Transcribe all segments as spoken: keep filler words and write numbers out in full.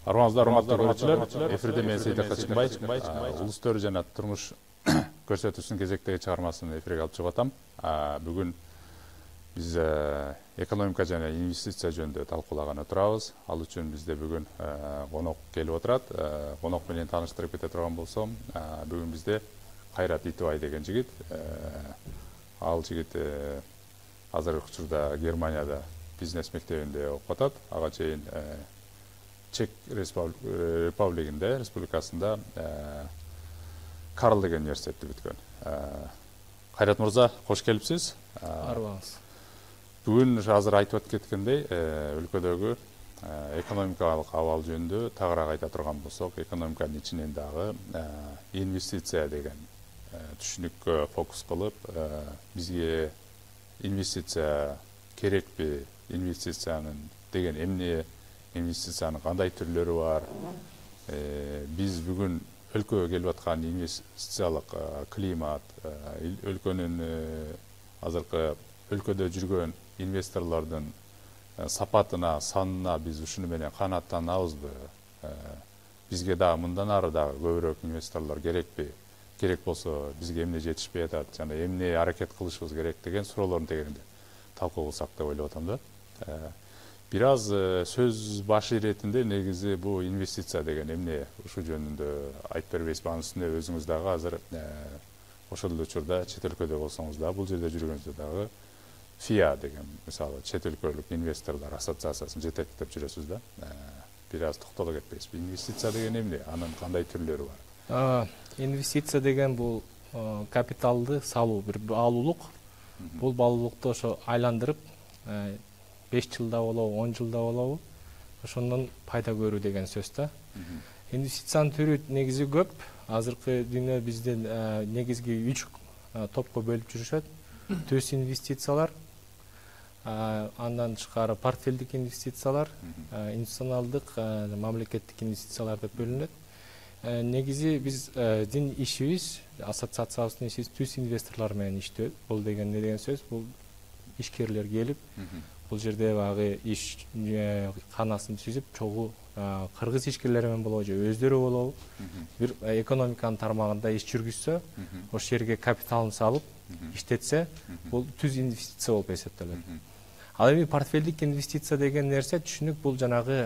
Арманыздар, урматтуу көрүүчүлөр, эфирде мен Сейдак Качкынбай, улус төрү жана турмуш көрсөтүүсүнүн кезектеги чыгармасын эфирге алып чыгып атам. Бүгүн биз экономика жана инвестиция жөнүндө талкуулаган отурабыз. Ал үчүн бизде бүгүн конок келип отурат. Конок менен тааныштырып кете турган болсом, бүгүн бизде Кайрат Итибай деген жигит. Ал жигит азыркы учурда Германияда бизнес мектебинде окуп атат. Ага чейин Чек Республикасында, республикасында Карл деген университетти бүткөн. Кайрат мырза, кош келипсиз. Арбаңыз. Бүгүн азыр айтып кеткендей, өлкөдөгү экономикалык абал жөнүндө тагыраак айта турган болсок, экономиканын ичинен дагы инвестиция деген түшүнүккө фокус кылып, бизге инвестиция керекпи, инвестициянын деген эмне, инвестициянын кандай түрлөрү бар, биз бүгүн өлкөгө келип аткан инвестициялык климат, өлкөнүн азыркы өлкөдө жүргөн инвесторлордун сапатына, санына биз ушуну менен канааттанабызбы? Бизге дагы мындан ары дагы көбүрөөк инвесторлор керекпи? Керек болсо бизге эмне жетишпей атат жана эмне аракет кылышыбыз керек деген суроолордун тегеринде талкуу кылсак деп ойлоп атам да. Бир аз сөз башы иретинде негизи бул инвестиция деген эмне ушул жөнүндө айтып бербейсизби? Анын үстүнө өзүңүз дагы азыр ошол эле учурда чет өлкөдө болсоңуз дагы, бул жерде жүргөнүздө дагы ФИА деген, мисалы, чет өлкөлүк инвесторлор ассоциациясын жетектеп жүрөсүз да. Бир аз токтоло кетпейсизби? Инвестиция деген эмне? Анын кандай түрлөрү бар? Инвестиция деген бул капиталды салуу, бир баалуулук. Бул баалуулукту ошо айландырып, беш жылда болобу, он жылда болобу, ошондон пайда көрүү деген сөз да. Инвестициянын түрү негизи көп. Азыркы дүйнө бизден негизги үч топко бөлүп жүрүшөт. Төс инвестициялар, андан тышкары портфелдик инвестициялар, институционалдык, мамлекеттик инвестициялар деп бөлүнөт. Негизи биздин ишибиз, ассоциациябыздын ишибиз түз инвесторлор менен иштөө. Бул деген не деген сөз? Бул ишкерлер келип, бул жерде багы иш канасын түзүп, чогуу кыргыз ишкерлери менен болобу же өздөрү болобу, бир экономиканын тармагында иш жүргүзсө, ошол жерге капиталын салып, иштетсе, бул түз инвестиция болуп эсептелет. Ал эми портфелдик инвестиция деген нерсе түшүнүк, бул жанагы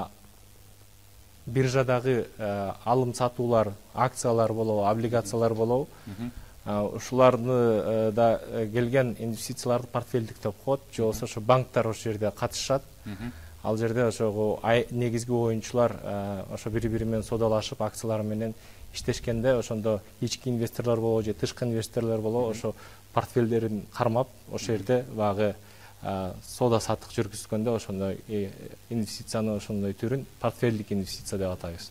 биржадагы алым сатуулар, акциялар болобу, облигациялар болобу, ушуларды да келген инвестицияларды портфелдик деп коет, же болбосо ошо банктар ошол жерде катышат. Ал жерде ошого негизги оюнчулар ошо бири-бири менен содалашып, акциялар менен иштешкенде, ошондо ички инвесторлор болобу же тышкы инвесторлор болобу, ошо портфелдерин кармап, ошол жерде багы соода саттык жүргүзгөндө ошондой инвестицияны, ошондой түрүн портфелдик инвестиция деп атайбыз.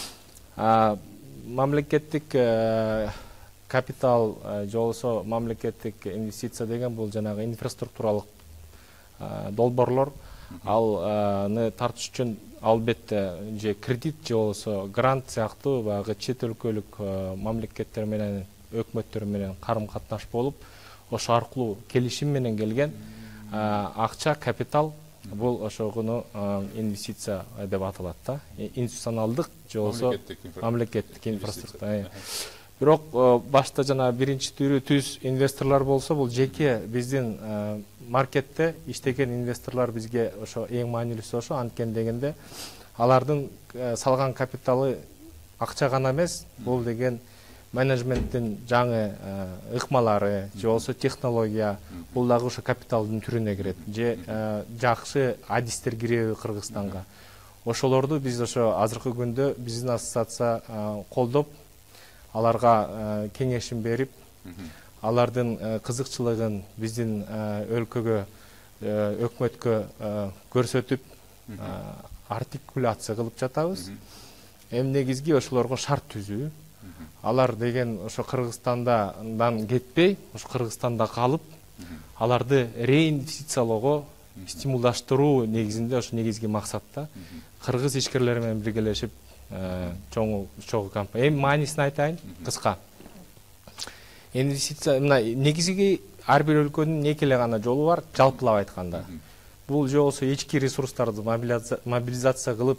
Мамлекеттик капитал же болбосо мамлекеттик инвестиция деген бул жанагы инфраструктуралык долбоорлор. Алны тартыш үчүн албетте же кредит же болбосо грант сыяктуу багы чет өлкөлүк мамлекеттер менен, өкмөттөр менен карым-катнаш болуп, ошо аркылуу келишим менен келген акча, капитал, бул ошогуну инвестиция деп аталат да. Институционалдык же болбосо мамлекеттик инфраструктура. Бирок башта жана биринчи түрү түз инвесторлор болсо, бул жеке биздин маркетте иштеген инвесторлор бизге ошо эң маанилүүсү ошо. Анткени дегенде алардын салган капиталы акча гана эмес, бул деген менеджменттин жаңы ыкмалары же болбосо технология, бул дагы ошо капиталдын түрүнө кирет. Же жакшы адистер киреби Кыргызстанга. Ошолорду биз ошо азыркы күндө биздин ассоциация колдоп, аларга кеңешин берип, алардын кызыкчылыгын биздин өлкөгө, өкмөткө көрсөтүп, артикуляция кылып жатабыз. Эми негизги ошолорго шарт түзүү. Алар деген ошо Кыргызстандан кетпей, ошо Кыргызстанда калып, аларды реинвестициялоого стимулдаштыруу негизинде ошо негизги максатта кыргыз ишкерлери менен биргелешип чоң чогуу компания. Эми маанисин айтайын кыска. Инвестиция мына негизги ар бир өлкөнүн эки эле гана жолу бар, жалпылап айтканда. Бул же болсо ички ресурстарды мобилизация кылып,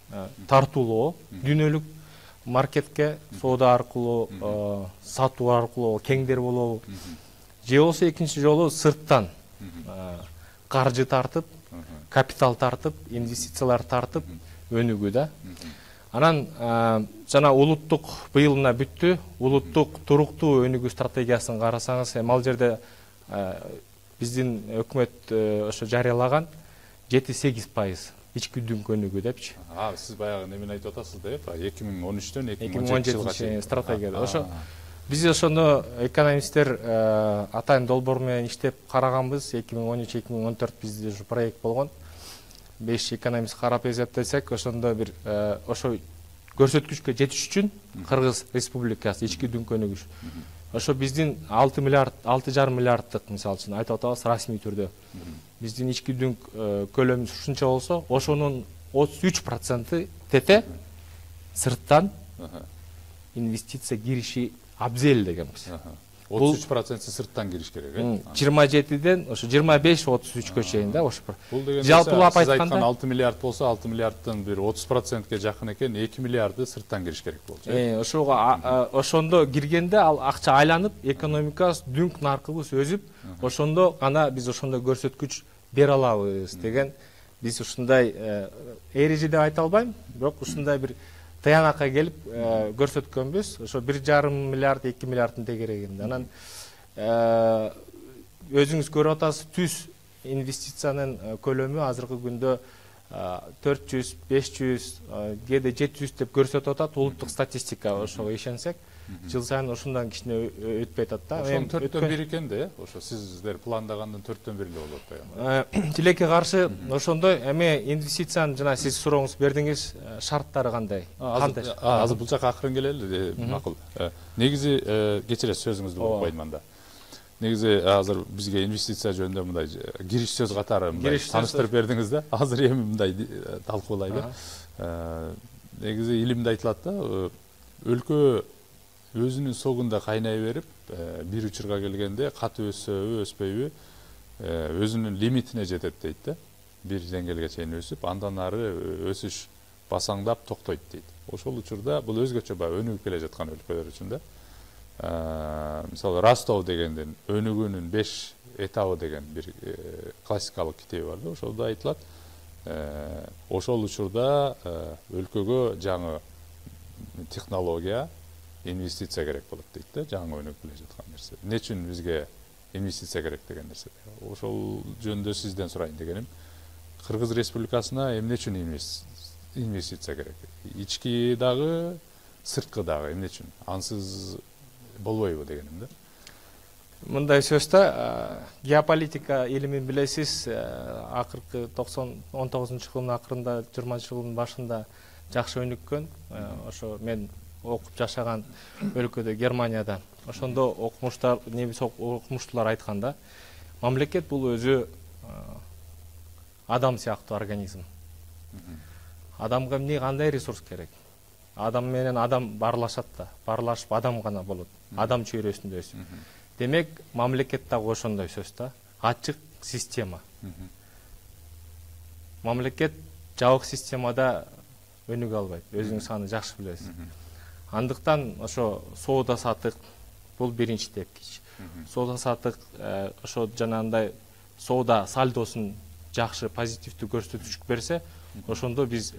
тартуулоо, дүйнөлүк маркетке соода аркылуу, сатуу аркылуу кеңдер болобу, же болсо экинчи жолу сырттан каржы тартып, капитал тартып, инвестициялар тартып өнүгүү да. Анан жана улуттук быйыл мына бүттү, улуттук туруктуу өнүгүү стратегиясын карасаңыз, эми ал жерде биздин өкмөт ошо жарыялаган жети сегиз пайыз ички дүңк өнүгүү депчи. А, сиз баягы немени айтып атасыз да, эки миң он үчтөн эки миң он жетинчи стратегияда. Ошо биз ошону экономисттер атайын долбоор менен иштеп караганбыз. эки миң он үч эки миң он төрт бизде ушу проект болгон. беш экономист карап эсептесек, ошондо бир ошо көрсөткүчкө жетиш үчүн Кыргыз Республикасы ички дүңк өнүгүш. Ошо биздин алты миллиард, алты жарым миллиарддык мисалы үчүн айтып атабыз расмий түрдө. Биздин ички дүңк көлөмү ушунча болсо, ошонун отуз үч проценти тете сырттан инвестиция кириши абзел дегенбиз. отуз үч проценти сырттан кириш керек, э? жыйырма жетиден ошо жыйырма беш отуз үчкө чейин да, ошо. Бул деген жалпылап сиз айтканда айткан алты миллиард болсо, алты миллиардтын бир отуз процентке жакын экен, эки миллиарды сырттан кириш керек болчу. Э, ошого ошондо киргенде ал акча айланып, экономикабыз дүңк наркыбыз өсүп, ошондо гана биз ошондо көрсөткүч бере алабыз деген биз ушундай эреже деп айта албайм, бирок ушундай бир таянакка келип көрсөткөнбүз. Ошо бир жарым миллиард, эки миллиарддын тегерегинде. Анан өзүңүз көрүп атасыз, түз инвестициянын көлөмү азыркы күндө төрт жүз, беш жүз, кээде жети жүз деп көрсөтүп атат. Улуттук статистика ошого ишенсек, жыл сайын ошондон кичине өтпөй атат да. Ошонун төрттөн бири экен да, э? Ошо сиздер пландагандын төрттөн бири эле болот да. Тилекке каршы ошондой эми инвестициянын жана сиз сурооңузду бердиңиз, шарттары кандай? Кандай? Азыр бул жака акырын келели, макул. Негизи кечиресиз, сөзүңүздү болуп койдум анда. Негизи азыр бизге инвестиция жөнүндө мындай кириш сөз катары мындай тааныштырып бердиңиз да. Азыр эми мындай талкуулайлы. Негизи илимде айтылат да, өлкө өзүнүн согунда кайнай берип, бир учурга келгенде каты өссөбү, өспөйбү, өзүнүн лимитине жетет дейт да. Бир деңгээлге чейин өсүп, андан ары өсүш басаңдап токтойт дейт. Ошол учурда бул өзгөчө баягы өнүгүп келе жаткан өлкөлөр үчүн да. Мисалы Ростов дегенден өнүгүүнүн беш этабы деген бир классикалык китеби бар да. Ошолдо айтылат, ошол учурда өлкөгө жаңы технология, инвестиция керек болот дейт да, жаңы өнүгүп келе жаткан нерсе. Эмне үчүн бизге инвестиция керек деген нерсе. Ошол жөнүндө сизден сурайын дегеним. Кыргыз Республикасына эмне үчүн инвестиция керек? Ички дагы, сырткы дагы эмне үчүн? Ансыз болбойбу дегеним да. Мындай сөз да, геополитика илимин билесиз, акыркы он тогузунчу жылдын акырында, жыйырманчы жылдын башында жакшы өнүккөн. Ошо мен окуп жашаган өлкөдө, Германияда. Ошондо окумуштар, немис окумуштуулар айтканда, мамлекет бул өзү адам сыяктуу организм. Адамга эмне, кандай ресурс керек? Адам менен адам барлашат да, барлашып адам гана болот. Адам чөйрөсүндө өсүп. Демек, мамлекет дагы ошондой сөз да, ачык система. Мамлекет жабык системада өнүгө албайт, өзүңүз аны жакшы билесиз. Андыктан ошо соода сатык бул биринчи тепкич. Соода сатык ошо жанагындай соода сальдосун жакшы, позитивдүү көрсөткүч берсе, ошондо биз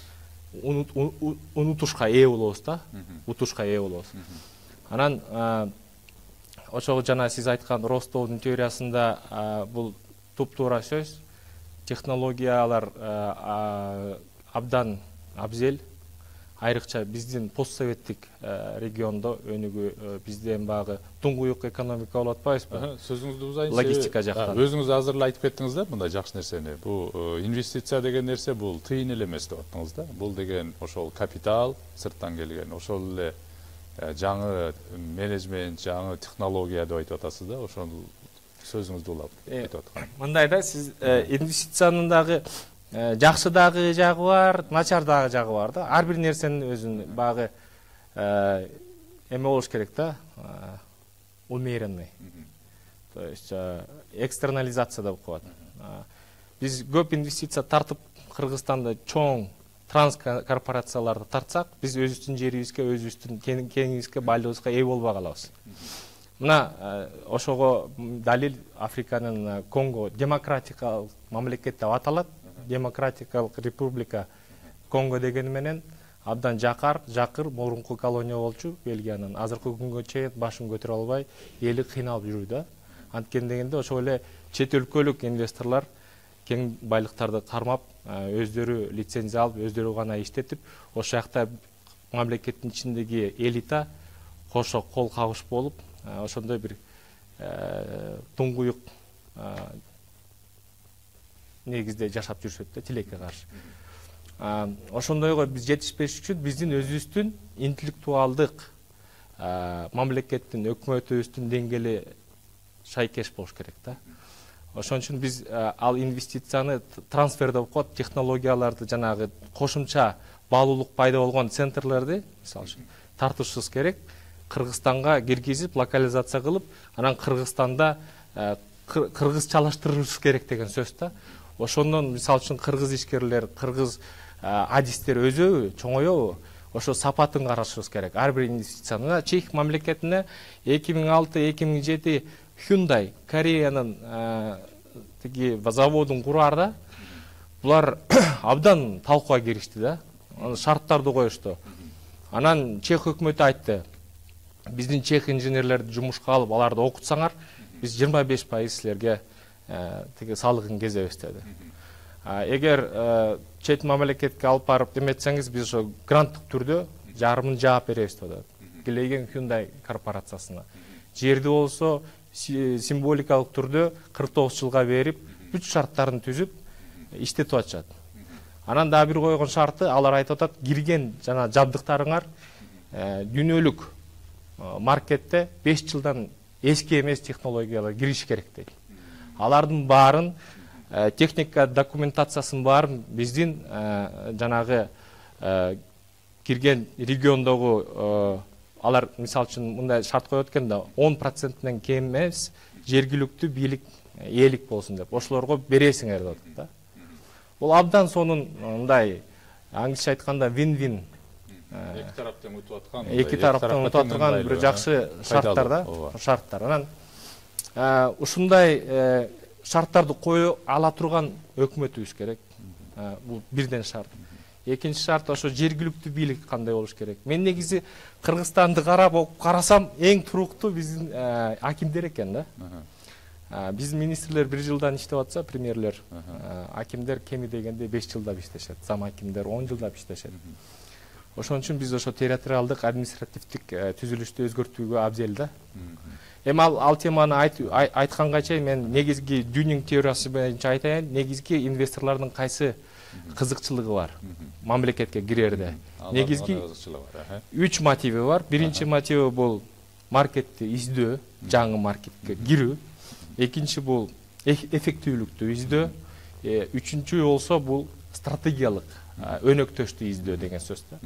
унутушка ээ болобуз да, утушка ээ болобуз. Анан ошого жана сиз айткан Ростовдун теориясында бул туп-туура сөз. Технологиялар абдан абзел. Айрыкча биздин постсоветтик региондо өнүгүү, бизден багы туңгуюк экономика болуп атпайбызбы? Сөзүңүздү узайын. Логистика жактан. Өзүңүз азыр эле айтып кеттиңиз да, мындай жакшы нерсени. Бул инвестиция деген нерсе бул тыйын эле эмес деп аттыңыз да. Бул деген ошол капитал, сырттан келген, ошол эле жаңы менеджмент, жаңы технология деп айтып атасыз да. Ошол сөзүңүздү улап айтып аткан. Мындай да, сиз инвестициянын дагы жакшы дагы жагы бар, начар дагы жагы бар да. Ар бир нерсенин өзүнүн багы эме болуш керек да, умеренный. То есть экстернализация деп коет. Биз көп инвестиция тартып, Кыргызстанда чоң транскорпорацияларды тартсак, биз өзүбүздүн жерибизге, өзүбүздүн кеңибизге, байлыгыбызга ээ болбой калабыз. Мына ошого далил Африканын Конго демократикалык мамлекет деп аталат. Демократикалык республика Конго дегени менен абдан жакар, жакыр мурунку колония болчу Бельгиянын. Азыркы күнгө чейин башын көтөрө албай, эли кыйналып жүрүү да. Анткени дегенде ошол эле чет өлкөлүк инвесторлор кең байлыктарды кармап, өздөрү лицензия алып, өздөрү гана иштетип, ошол жакта мамлекеттин ичиндеги элита кошо кол кабыш болуп, ошондой бир туңгуюк негизде жашап жүрүшөт да, тилекке каршы. Ошондойго биз жетишпеш үчүн биздин өзүбүздүн интеллектуалдык мамлекеттин, өкмөтүбүздүн деңгээли шайкеш болуш керек да. Ошон үчүн биз ал инвестицияны трансфер деп коет, технологияларды, жанагы кошумча баалуулук пайда болгон центрлерди, мисалы үчүн, тартышыбыз керек. Кыргызстанга киргизип, локализация кылып, анан Кыргызстанда кыргызчалаштырышыбыз керек деген сөз да. Ошондон мисалы үчүн кыргыз ишкерлер, кыргыз адистер өзөбү, чоңоёбу, ошо сапатын карашыбыз керек. Ар бир инвестицияны Чех мамлекетине эки миң алты эки миң жети Hyundai Кореянын тиги заводун кураарда булар абдан талкууга киришти да. Шарттарды коюшту. Анан Чех өкмөтү айтты: биздин чех инженерлерди жумушка алып, аларды окутсаңар, биз жыйырма беш пайыз силерге тиги салыгын кезебиз деди. Эгер чет мамлекетке алып барып эметсеңиз, биз ошо гранттык түрдө жарымын жаап беребиз деди. Килеген Hyundai корпорациясына. Жерди болсо символикалык түрдө кырк тогуз жылга берип, бүт шарттарын түзүп иштетип атышат. Анан да бир койгон шарты, алар айтып атат, кирген жана жабдыктарыңар дүйнөлүк маркетте беш жылдан эски эмес технологиялар кириш керек дейт. Алардын баарын, техника документациясын баарын биздин жанагы кирген региондогу, алар мисалы үчүн мындай шарт коет экен да, он проценттен кем эмес жергиликтүү бийлик ээлик болсун деп, ошолорго бересиңер деп атат да. Бул абдан сонун мындай аңча айтканда вин-вин. Эки тараптан утуп аткан. Эки тараптан утуп аткан бир жакшы шарттар да, шарттар. Анан ушундай шарттарды кое ала турган өкмөтүбүз керек. Бул бирден шарт. Экинчи шарт, ошо жергиликтүү бийлик кандай болуш керек. Мен негизи Кыргызстанды карап карасам, эң туруктуу биздин акимдер экен да. Биздин министрлер бир жылдан иштеп атса, премьерлер, акимдер кеми дегенде беш жылдап иштешет, зам акимдер он жылдап иштешет. Ошон үчүн биз ошо территориалдык административдик түзүлүштү өзгөртүүгө абзел да. Эми ал, ал теманы айтканга чейин мен негизги дүйнүң теориясы боюнча айтайын, негизги инвесторлордун кайсы кызыкчылыгы бар мамлекетке кирерде. Негизги үч мотиви бар. Биринчи мотиви бул маркетти издөө, жаңы маркетке кирүү. Экинчи бул эффективдүүлүктү издөө. Үчүнчү болсо бул стратегиялык өнөктөштү издөө деген сөз да.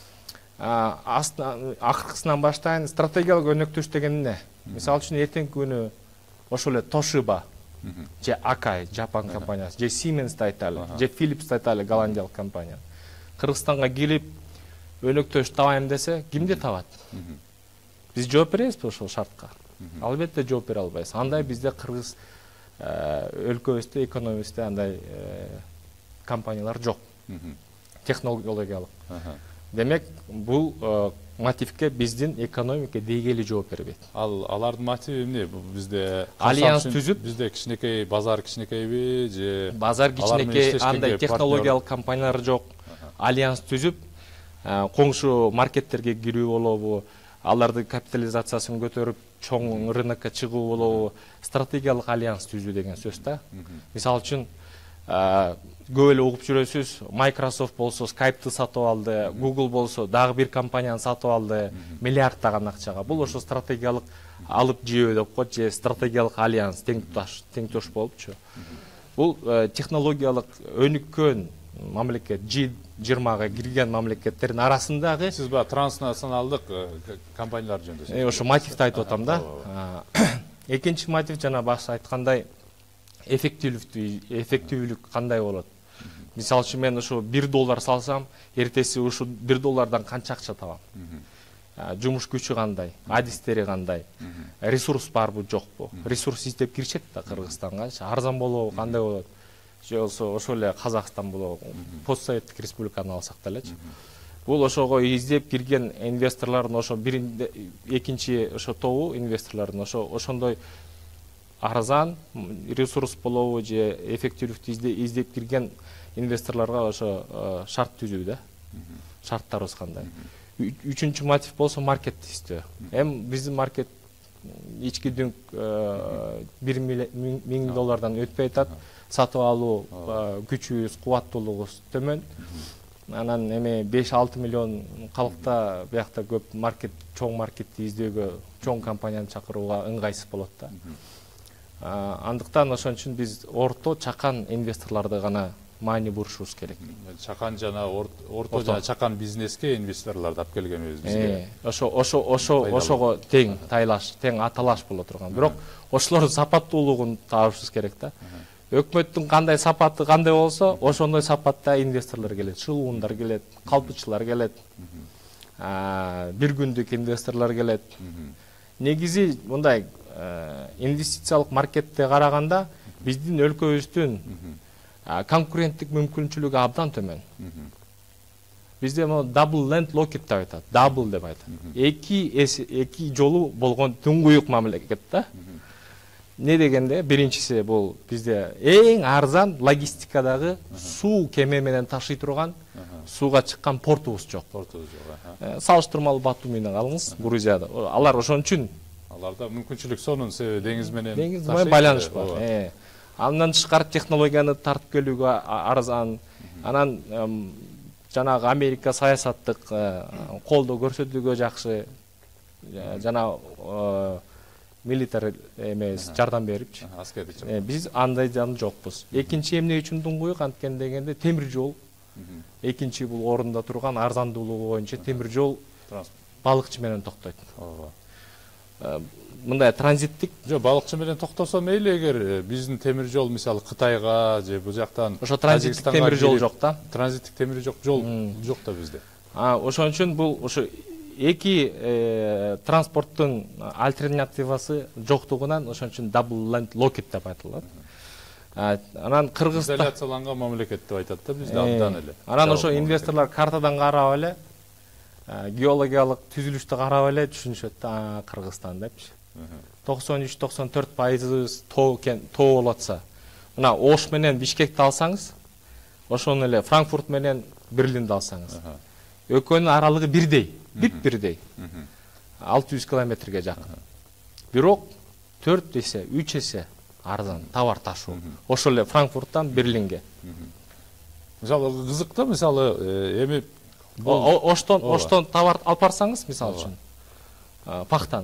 Акыркысынан баштайын, стратегиялык өнөктөш деген эмне? Мисалы үчүн эртеңки күнү ошол эле Toshiba, же Akai, Жапон компаниясы, же Siemens да айталы, же Philips да айталы, голландиялык компания. Кыргызстанга келип өнөктөш табайм десе, кимди табат? Биз жооп беребизби ошол шартка? Албетте жооп бере албайбыз. Андай бизде кыргыз өлкөбүздө, экономибизде андай компаниялар жок. Технологиялык. Демек, бул мотивке биздин экономика дейгели жооп бербейт. Ал алардын мотиви эмне? Бизде альянс түзүп, бизде кичинекей базар кичинекейби же базар кичинекей, андай технологиялык компаниялар жок. Альянс түзүп, коңшу маркеттерге кирүү болобу, аларды капитализациясын көтөрүп, чоң рынокко чыгуу болобу, стратегиялык альянс түзүү деген сөз да. Мисалы үчүн көп эле угуп жүрөсүз, Microsoft болсо Skype'ты сатып алды, Google болсо дагы бир компанияны сатып алды, миллиарддаган акчага. Бул ошо стратегиялык алып жөө деп коет, же стратегиялык альянс, теңтош, теңтош болупчу. Бул технологиялык өнүккөн мамлекет, G жыйырмага кирген мамлекеттердин арасындагы. Сиз ба транснационалдык компаниялар жөнүндө? Э, ошо мотивди айтып атам да. Экинчи мотив жана башта айткандай эффективдүүлүк, эффективдүүлүк кандай болот? Мисалы үчүн мен ушу бир доллар салсам, эртеси ушу бир доллардан канча акча табам? Жумуш күчү кандай, адистери кандай, ресурс барбы жокпу? Ресурс издеп киришет да Кыргызстанга, арзан болобу, кандай болот? Же болсо ошол эле Казакстан болобу, постсоветтик республиканы алсак делечи. Бул ошого издеп кирген инвесторлордун ошо биринде экинчи ошо тобу инвесторлордун ошо ошондой арзан ресурс болобу же эффективдүүлүктү издеп кирген инвесторлорго ошо шарт түзүү да. Шарттарыбыз кандай? Үчүнчү мотив болсо маркетти издөө. Эми биздин маркет ички дүнк бир миң доллардан өтпөй атат. Сатып алуу күчүбүз, кубаттуулугубуз төмөн. Анан эми беш алты миллион калкта биякта көп маркет, чоң маркетти издөөгө, чоң компанияны чакырууга ыңгайсыз болот да. Андыктан ошон үчүн биз орто, чакан инвесторлорду гана маани бурушубуз керек. Чакан жана орто жана чакан бизнеске инвесторлорду алып келгенибиз бизге. Ошо ошо ошо ошого тең тайлаш, тең аталаш боло турган. Бирок ошолордун сапаттуулугун табышыбыз керек да. Өкмөттүн кандай сапаты кандай болсо, ошондой сапатта инвесторлор келет, шылуундар келет, калпычылар келет. Бир күндүк инвесторлор келет. Негизи мындай инвестициялык маркетте караганда биздин өлкөбүздүн конкуренттик мүмкүнчүлүгү абдан төмөн. Бизде mo double land locked деп айтат, double деп айтат. Эки эки жолу болгон туңгуюк мамлекет да. Не дегенде, биринчиси бул бизде эң арзан логистикадагы суу кеме менен ташый турган, сууга чыккан портубуз жок. Портубуз жок. Салыштырмалуу Батумине алыңыз, Грузияда. Алар ошон үчүн аларда мүмкүнчүлүк сонун себеби деңиз менен деңиз менен байланыш бар. Андан тышкары технологияны тартып келүүгө арзан. Анан жанагы Америка саясаттык колдоо көрсөтүүгө жакшы. Жана милитар эмес жардам берипчи. Биз андай жан жокпуз. Экинчи эмне үчүн туңгуюк анткени дегенде темир жол. Экинчи бул орунда турган арзандуулугу боюнча темир жол балыкчы менен токтойт. Мындай транзиттик жок, балыкчы менен токтосо мейли, эгер биздин темир жол мисалы Кытайга же бул жактан ошо транзиттик темир жол жок да. Транзиттик темир жол жол жок да бизде. А ошон үчүн бул ошо эки транспорттун альтернативасы жоктугунан ошон үчүн double land locked деп айтылат. Анан Кыргызстан изоляцияланган мамлекет деп айтат да бизде абдан эле. Анан ошо инвесторлор картадан карап эле, геологиялык түзүлүштү карап эле түшүнүшөт да, Кыргызстан депчи. токсон үч токсон төрт пайыз тоо тоо болуп атса, мына Ош менен Бишкекти алсаңыз, ошону эле Франкфурт менен Берлинди алсаңыз, экөөнүн аралыгы бирдей, бип-бирдей. алты жүз километрге жакын. Бирок төрт эсе, үч эсе арзан товар ташуу. Ошол эле Франкфурттан Берлинге. Мисалы кызык да, мисалы эми Оштон Оштон товар алып барсаңыз, мисалы үчүн пахтаны.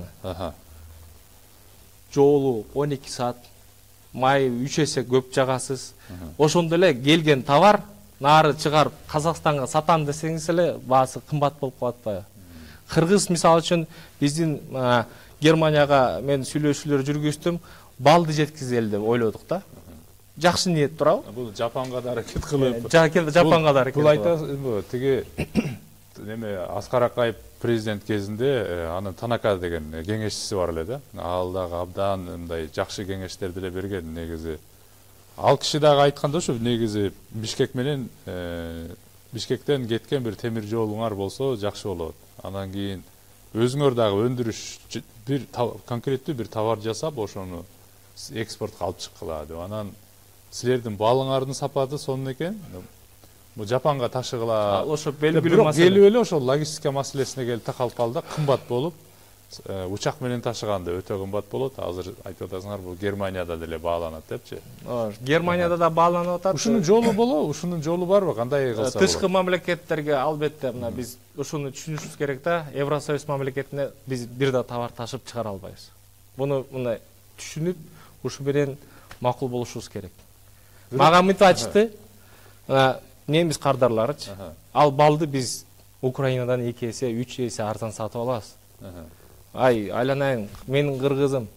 Жолу он эки саат, май үч эсе көп жагасыз. Ошондо эле келген товар нары чыгарып Казакстанга сатам десеңиз эле баасы кымбат болуп калат атпайбы? Кыргыз мисалы үчүн биздин Германияга мен сүйлөшүүлөр жүргүздүм, балды жеткизели деп ойлодук да. Жакшы ниет турабы? Бул Жапанга да аракет кылып. Жапанга да аракет. Бул айтасыз, тиги неме Аскар Акаев президент кезинде анын Танака деген кеңешчиси бар эле да. Ал дагы абдан мындай жакшы кеңештерди эле берген негизи. Ал киши дагы айтканда ошо негизи Бишкек менен Бишкектен кеткен бир темир жолуңар болсо жакшы болот. Анан кийин өзүңөр дагы өндүрүш бир конкреттүү бир товар жасап ошону экспортко алып чыккыла деп. Анан силердин балыңардын сапаты сонун экен. Бул Жапанга ташыгыла. Ошо белгилүү маселе. Келип эле ошол логистика маселесине келип такалып калды, кымбат болуп, учак менен ташыганда өтө кымбат болот. Азыр айтып атасыңар, бул Германияда деле бааланат депчи. Германияда да бааланып атат. Ушунун жолу болобу? Ушунун жолу барбы? Кандай кылса болот? Тышкы мамлекеттерге албетте мына биз ушуну түшүнүшүбүз керек да. Евросоюз мамлекетине биз бир да товар ташып чыгара албайбыз. Буну мындай түшүнүп, ушу менен макул болушубуз керек. Мага мынтип айтышты. Немис кардарларычы. Ал балды биз Украинадан эки эсе, үч эсе арзан сатып алабыз. Ай, айланайын, менин кыргызым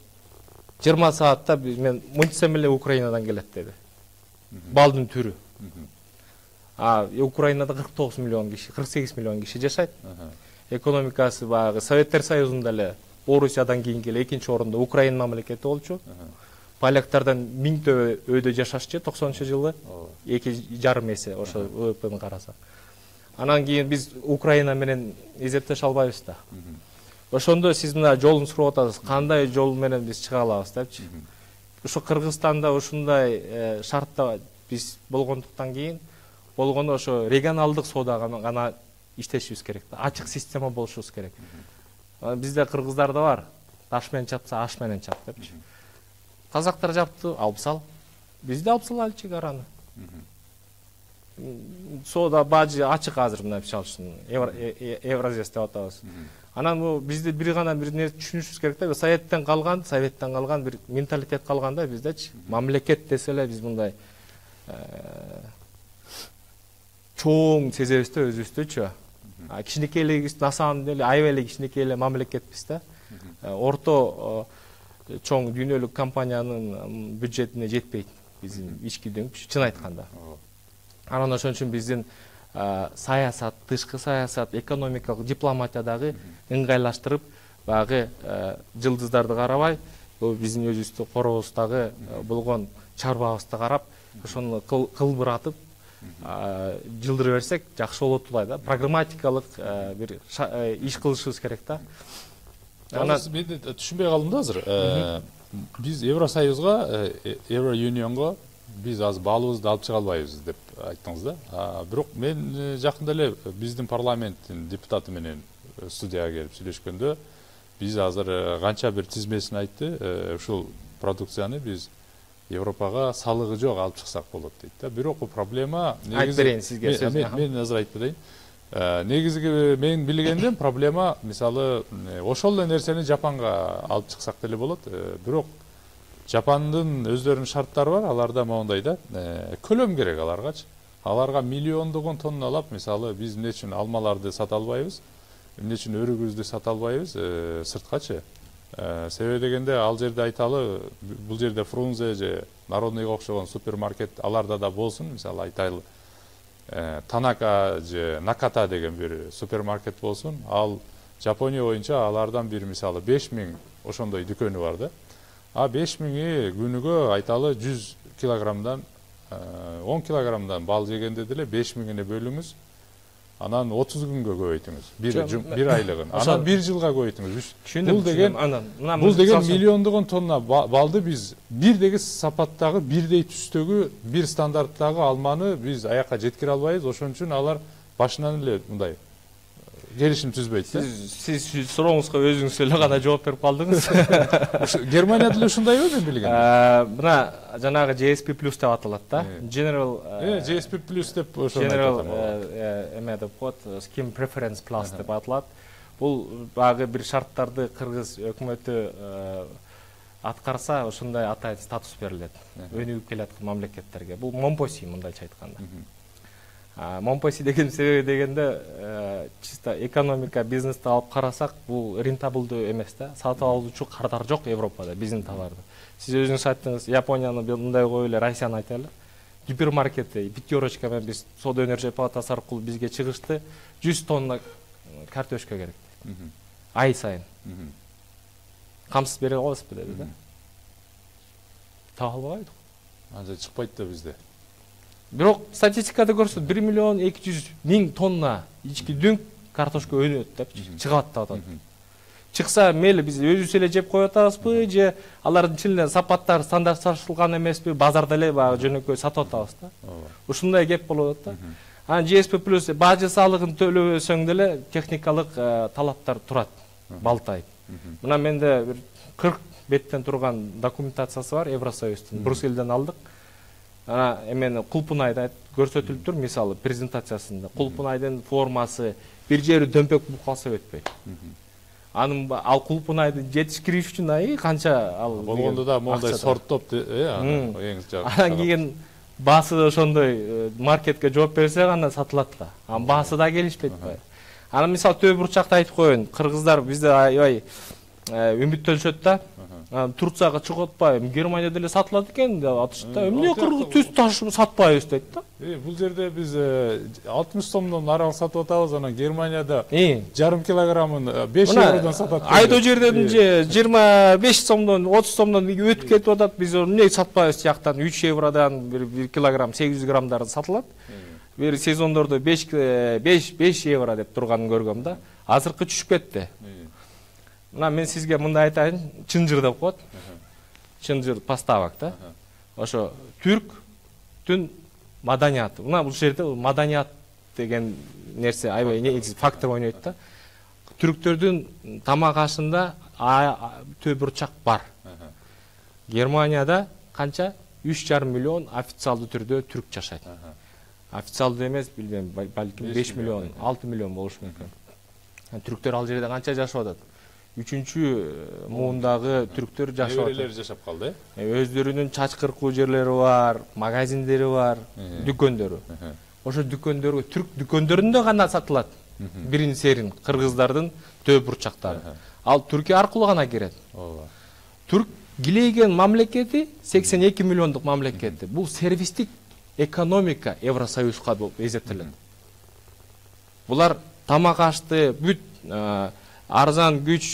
жыйырма саатта мен мынтсем эле Украинадан келет деди. Балдын түрү. А Украинада кырк тогуз миллион киши, кырк сегиз миллион киши жашайт. Экономикасы баягы Советтер Союзунда эле Орусиядан кийинки эле экинчи орунда Украина мамлекети болчу. Поляктардан миңдөө өйдө жашашчы токсонунчу жылы, эки жарым эсе ошо вэ вэ пэни карасак. Анан кийин биз Украина менен эзептеше албайбыз да. Ошондо сиз мына жолун сурап атасыз, кандай жол менен биз чыга алабыз депчи. Ушу Кыргызстанда ушундай шартта биз болгондуктан кийин болгондо ошо регионалдык соодага гана иштешибиз керек да. Ачык система болушубуз керек. Бизде кыргыздарда бар, таш менен чапса аш менен чап депчи. Казактар жапты, алып сал. Бизде алып салайлычы араны. Соода бажы ачык азыр мына мисалы үчүн Евразия деп атабыз. Анан бул бизде бир гана бир нерсе түшүнүшүбүз керек да. Советтен калган, Советтен калган бир менталитет калган да биздечи. Мамлекет десе эле биз мындай чоң сезебиз да өзүбүздүчү. Кичинекей эле на самом деле аябай эле кичинекей эле мамлекетпиз да. Орто чоң дүйнөлүк компаниянын бюджетине жетпейт биздин ички дүң, чын айтканда. Анан ошон үчүн биздин саясат, тышкы саясат, экономикалык дипломатиядагы ыңгайлаштырып, баягы жылдыздарды карабай, биздин өзүбүздү коробуздагы болгон чарбабызды карап, ошону кылбыратып жылдырып берсек жакшы болот улай да. Прагматикалык бир иш кылышыбыз керек да. Анан мен түшүнбөй калдым да азыр. Биз Евросоюзга, Евро Юнионго биз азыр баалыбызды алып чыга албайбыз деп айттыңыз да. Бирок мен жакында эле биздин парламенттин депутаты менен студияга келип сүйлөшкөндө биз азыр канча бир тизмесин айтты. Ушул продукцияны биз Европага салыгы жок алып чыксак болот дейт да. Бирок бул проблема негизи айтып берейин сизге сөз. Мен азыр айтып берейин. Негизги мен билгенден проблема мисалы ошол эле нерсени Жапанга алып чыксак деле болот. Бирок Жапандын өздөрүнүн шарттары бар, аларда моундай да. Көлөм керек аларгачы. Аларга миллиондогон тонналап, мисалы биз эмне үчүн алмаларды сата албайбыз, эмне үчүн өрүгүбүздү сата албайбыз сырткачы. Себеби дегенде ал жерде айталы, бул жерде Фрунзе же Народныйга окшогон супермаркет аларда да болсун, мисалы айтайлы. Танака же Наката деген бир супермаркет болсун, ал Жапония боюнча алардан бир мисалы беш миң ошондой дүкөнү бар да. А беш миңи күнүгө айталы жүз килограммдан он килограммдан бал жегенде деле беш миңине бөлүңүз. Анан отуз күнгө көбөйтүңүз. Бир бир айлыгын. Анан бир жылга көбөйтүңүз. Бул деген бул деген миллиондогон тонна балды биз бирдеги сапаттагы, бирдей түстөгү, бир стандарттагы алманы биз аяка жеткире албайбыз. Ошон үчүн алар башынан эле мындай келишим түзбөйт. Сиз сурооңузга өзүңүз эле гана жооп берип калдыңыз. Германияда деле ушундайбы мен билгем? Мына жанагы G S P plus деп аталат да. General G S P plus деп ошону General эме деп коет, Scheme Preference Plus деп аталат. Бул багы бир шарттарды кыргыз өкмөтү аткарса, ошондой атайын статус берилет. Өнүгүп келаткан мамлекеттерге. Бул Момпоси мындайча айтканда. Момпоси деген себеби дегенде чисто экономика, бизнести алып карасак, бул рентабылдуу эмес да. Сатып алуучу кардар жок Европада биздин товарды. Сиз өзүңүз айттыңыз, Японияны мындай коюп эле, Россияны айтайлы. Гипермаркетте пятерочка менен биз соода өнөр палатасы аркылуу бизге чыгышты жүз тонна картошка керек. Ай сайын. Камсыз бере аласызбы деди да. Таба албайдык. Анча чыкпайт да бизде. Бирок статистикада көрсөт бир миллион эки жүз миң тонна ички дүң картошка өнөт деп чыгат деп атат. Чыкса мейли биз өзүбүз эле жеп коюп атабызбы же алардын чынында сапаттары стандартташылган эмеспи, базарда эле баягы жөнөкөй сатып атабыз да. Ушундай кеп болуп атат да. Анан G S P plus бажы салыгын төлөбөсөң деле техникалык талаптар турат, балтайып. Мына менде бир кырк беттен турган документациясы бар Евросоюздун, Брюссельден алдык. Ана эмени Кулпунайда көрсөтүлүп тур, мисалы презентациясында. Кулпунайдын формасы бир жери дөмпөк болуп калса өтпөйт. Анын ал Кулпунайды жетишкириш үчүн ай канча ал болгондо да мондай сорттоп эң жагы. Анан кийин баасы ошондой маркетке жооп берсе гана сатылат да. Анан баасы да келишпейт бай. Анан мисалы Төө Бурчакта айтып коеюн, кыргыздар бизде аябай үмүттөнүшөт да. Турцияга чыгып атпайбы, Германияда эле сатылат экен деп атышты да. Эмне кыргыз түз ташып сатпайбыз дейт да. Бул жерде биз алтымыш сомдон арак сатып атабыз, анан Германияда жарым килограммын беш евродон сатат. Айдоо жерден же жыйырма беш сомдон, отуз сомдон өтүп кетип атат. Биз эмне сатпайбыз тияктан үч евродон бир килограмм сегиз жүз граммдары сатылат. Бир сезондордо беш евро деп турганын көргөм да. Азыркы түшүп кетти. Мына мен сизге мындай айтайын, чынжыр деп коет. Чынжыр поставок да. Ошо түрктүн маданияты. Мына бул жерде маданият деген нерсе аябай негизги фактор ойнойт да. Түрктөрдүн тамак ашында төө бурчак бар. Германияда канча? үч жарым миллион официалдуу түрдө түрк жашайт. Официалдуу эмес, билбейм, балким беш миллион, алты миллион болушу мүмкүн. Түрктөр ал жерде канча жашап атат? Үчүнчү муундагы түрктөр жашап атат. Неберелери жашап калды. Өздөрүнүн чач кыркуу жерлери бар, магазиндери бар, дүкөндөрү. Ошо дүкөндөргө түрк дүкөндөрүндө гана сатылат. Бирин серин кыргыздардын төө бурчактары. Ал Түркия аркылуу гана кирет. Түрк килейген мамлекети сексен эки миллиондук мамлекети. Бул сервистик экономика Евросоюзга болуп эсептелет. Булар тамак ашты, бүт арзан күч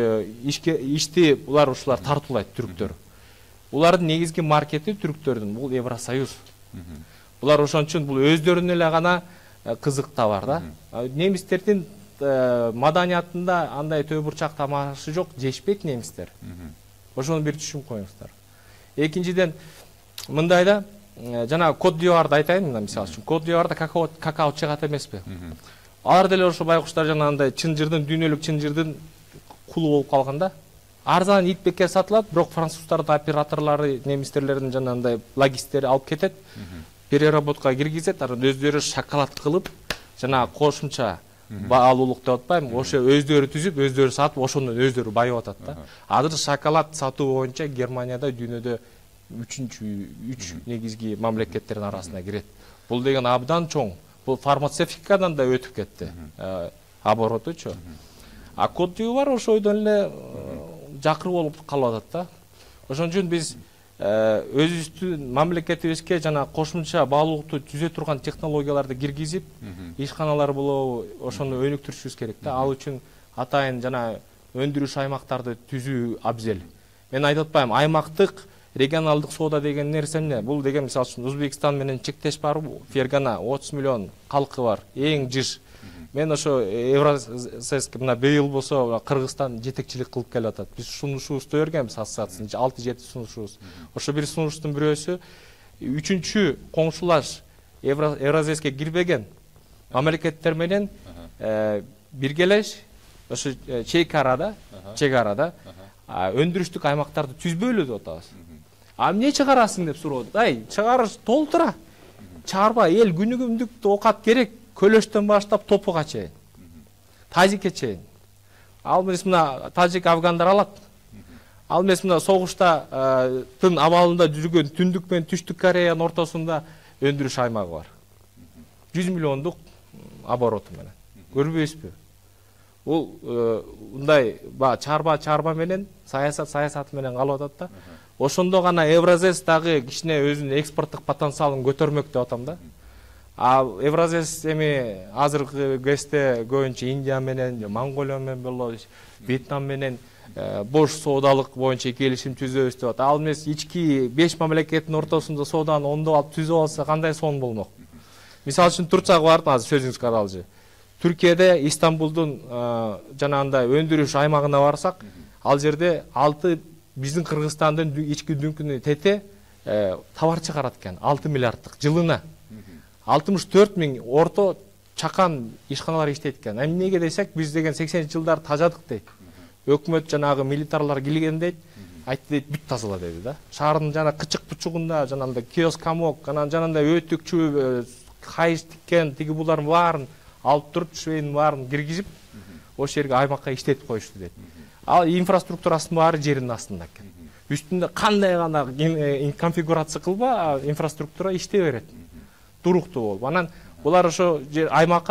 ишти булар ушулар тартуулайт түрктөр. Булардын негизги маркети түрктөрдүн, бул Евросоюз. Булар ошон үчүн бул өздөрүнө эле гана кызык товар да. Немистердин маданиятында андай төө бурчак тамашы жок, жешпейт немистер. Ошону бир түшүнүп коюңуздар. Экинчиден мындай да, жана Кот д'Ивуарды айтайын, мисалы үчүн Кот д'Ивуарда какао какао чыгат эмеспи? Алар деле ошо байкуштар жанагындай чынжырдын, дүйнөлүк чынжырдын кулу болуп калган да. Арзан ит бекер сатылат, бирок француздардын операторлору, немистердин жанагындай логисттери алып кетет, переработкага киргизет, анан өздөрү шоколад кылып, жана кошумча баалуулук деп атпайбы, ошо өздөрү түзүп, өздөрү сатып, ошондон өздөрү байып атат да. Азыр шоколад сатуу боюнча Германияда дүйнөдө үчүнчү, үч негизги мамлекеттердин арасына кирет. Бул деген абдан чоң. Бул фармацевтикадан да өтүп кетти. Оборотучу. А Кот д'Ивуар ошойдон эле жакыр болуп калып атат да. Ошон үчүн биз өзүбүздүн мамлекетибизге жана кошумча баалуулукту түзө турган технологияларды киргизип, ишканалар болобу, ошону өнүктүрүшүбүз керек да. Ал үчүн атайын жана өндүрүш аймактарды түзүү абзел. Мен айтып атпайм, аймактык регионалдык соода деген нерсе эмне? Бул деген мисалы үчүн Өзбекстан менен чектеш барбы? Фергана отуз миллион калкы бар, эң жыш. Мен ошо Евросоюзга мына быйыл болсо Кыргызстан жетекчилик кылып келип атат. Биз сунушубузду бергенбиз ассоциациянын алты жети сунушубуз. Ошо бир сунуштун бирөөсү үчүнчү коңшулаш Евросоюзга кирбеген мамлекеттер менен биргелеш ошо чек арада, чек арада өндүрүштүк аймактарды түзбөйлү деп атабыз. А эмне чыгарасың деп суроод. Ай, чыгарыш толтура. Чарба эл күнү күндүк оокат керек. Көлөштөн баштап топуга чейин. Тажикке чейин. Ал эмес мына тажик афгандар алат. Ал эмес мына согушта тын абалында жүргөн Түндүк менен Түштүк Кореянын ортосунда өндүрүш аймагы бар. жүз миллиондук обороту менен. Көрбөйсүзбү? Бул мындай чарба чарба менен, саясат саясаты менен калып атат да. Ошондо гана Евросоюз дагы кичине өзүнүн экспорттук потенциалын көтөрмөк деп атам да. А Евросоюз эми азыркы кезде көбүнчө Индия менен, Монголия менен болобу, Вьетнам менен бош соодалык боюнча келишим түзөбүз деп атат. Ал эмес ички беш мамлекеттин ортосунда сооданы оңдоп алып түзүп алса кандай сонун болмок? Мисалы үчүн Турцияга бардым, азыр сөзүңүзгө каралчы. Түркияда Истанбулдун жанагындай өндүрүш аймагына барсак, ал жерде алты биздин Кыргызстандын ички дүңкүнү тете товар чыгарат экен, алты миллиарддык жылына. алтымыш төрт миң орто чакан ишканалар иштейт экен. Эмнеге десек, биз деген сексенинчи жылдар тажадык дейт. Өкмөт жанагы милитарлар келген дейт, айтты дейт, бүт тазала деди да. Шаардын жана кычык-пучугунда жанагындай киоск камок, анан жанагындай өтүкчү, кайыш тиккен, тиги булардын баарын алып туруп, швейдин баарын киргизип, ошол жерге аймакка иштетип коюшту дейт. Ал инфраструктурасынын баары жердин астында экен. Үстүндө кандай гана конфигурация кылба, инфраструктура иштей берет. Туруктуу болуп. Анан булар ошо аймакка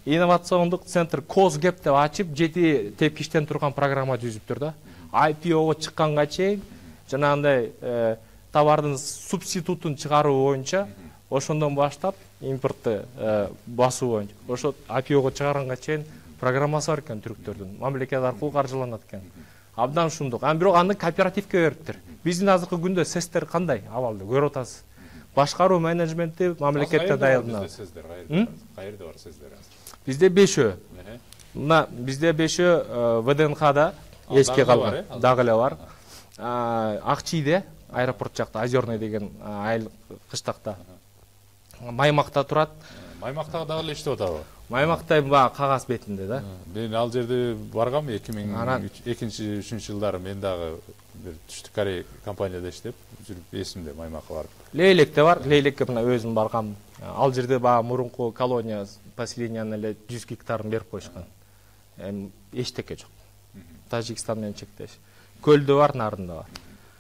инновациондук центр Козгеп деп ачып, жети тепкичтен турган программа түзүптүр да. ай пи о'го чыкканга чейин жанагындай товардын субститутун чыгаруу боюнча ошондон баштап импортты басуу боюнча ошо ай пи о'го чыгарганга чейин программасы бар экен түрктөрдүн, мамлекет аркылуу каржыланат экен. Абдан ушундук. Ан бирок аны кооперативге бериптир. Биздин азыркы күндө сестер кандай абалды көрүп атасыз. Башкаруу менеджменти мамлекетте дайылданат. Каерде бар сездер? Бизде бешөө. Мына бизде бешөө вэ дэ эн хада эске калган, дагы эле бар. Акчийде, аэропорт жакта, Озерный деген айыл кыштакта. Маймакта турат. Маймактагы дагы эле иштеп атабы? Маймакта баягы кагаз бетинде да. Мен ал жерде баргам эки миң экинчи үчүнчү жылдары мен дагы бир Түштүк Корея компанияда иштеп жүрүп эсимде Маймакка барып. Лейлекте бар, Лейлекке мына өзүм баргам. Ал жерде баягы мурунку колония поселениянын эле жүз гектарын берип коюшкан. Эми эчтеке жок. Тажикстан менен чектеш. Көлдө бар, нарында бар.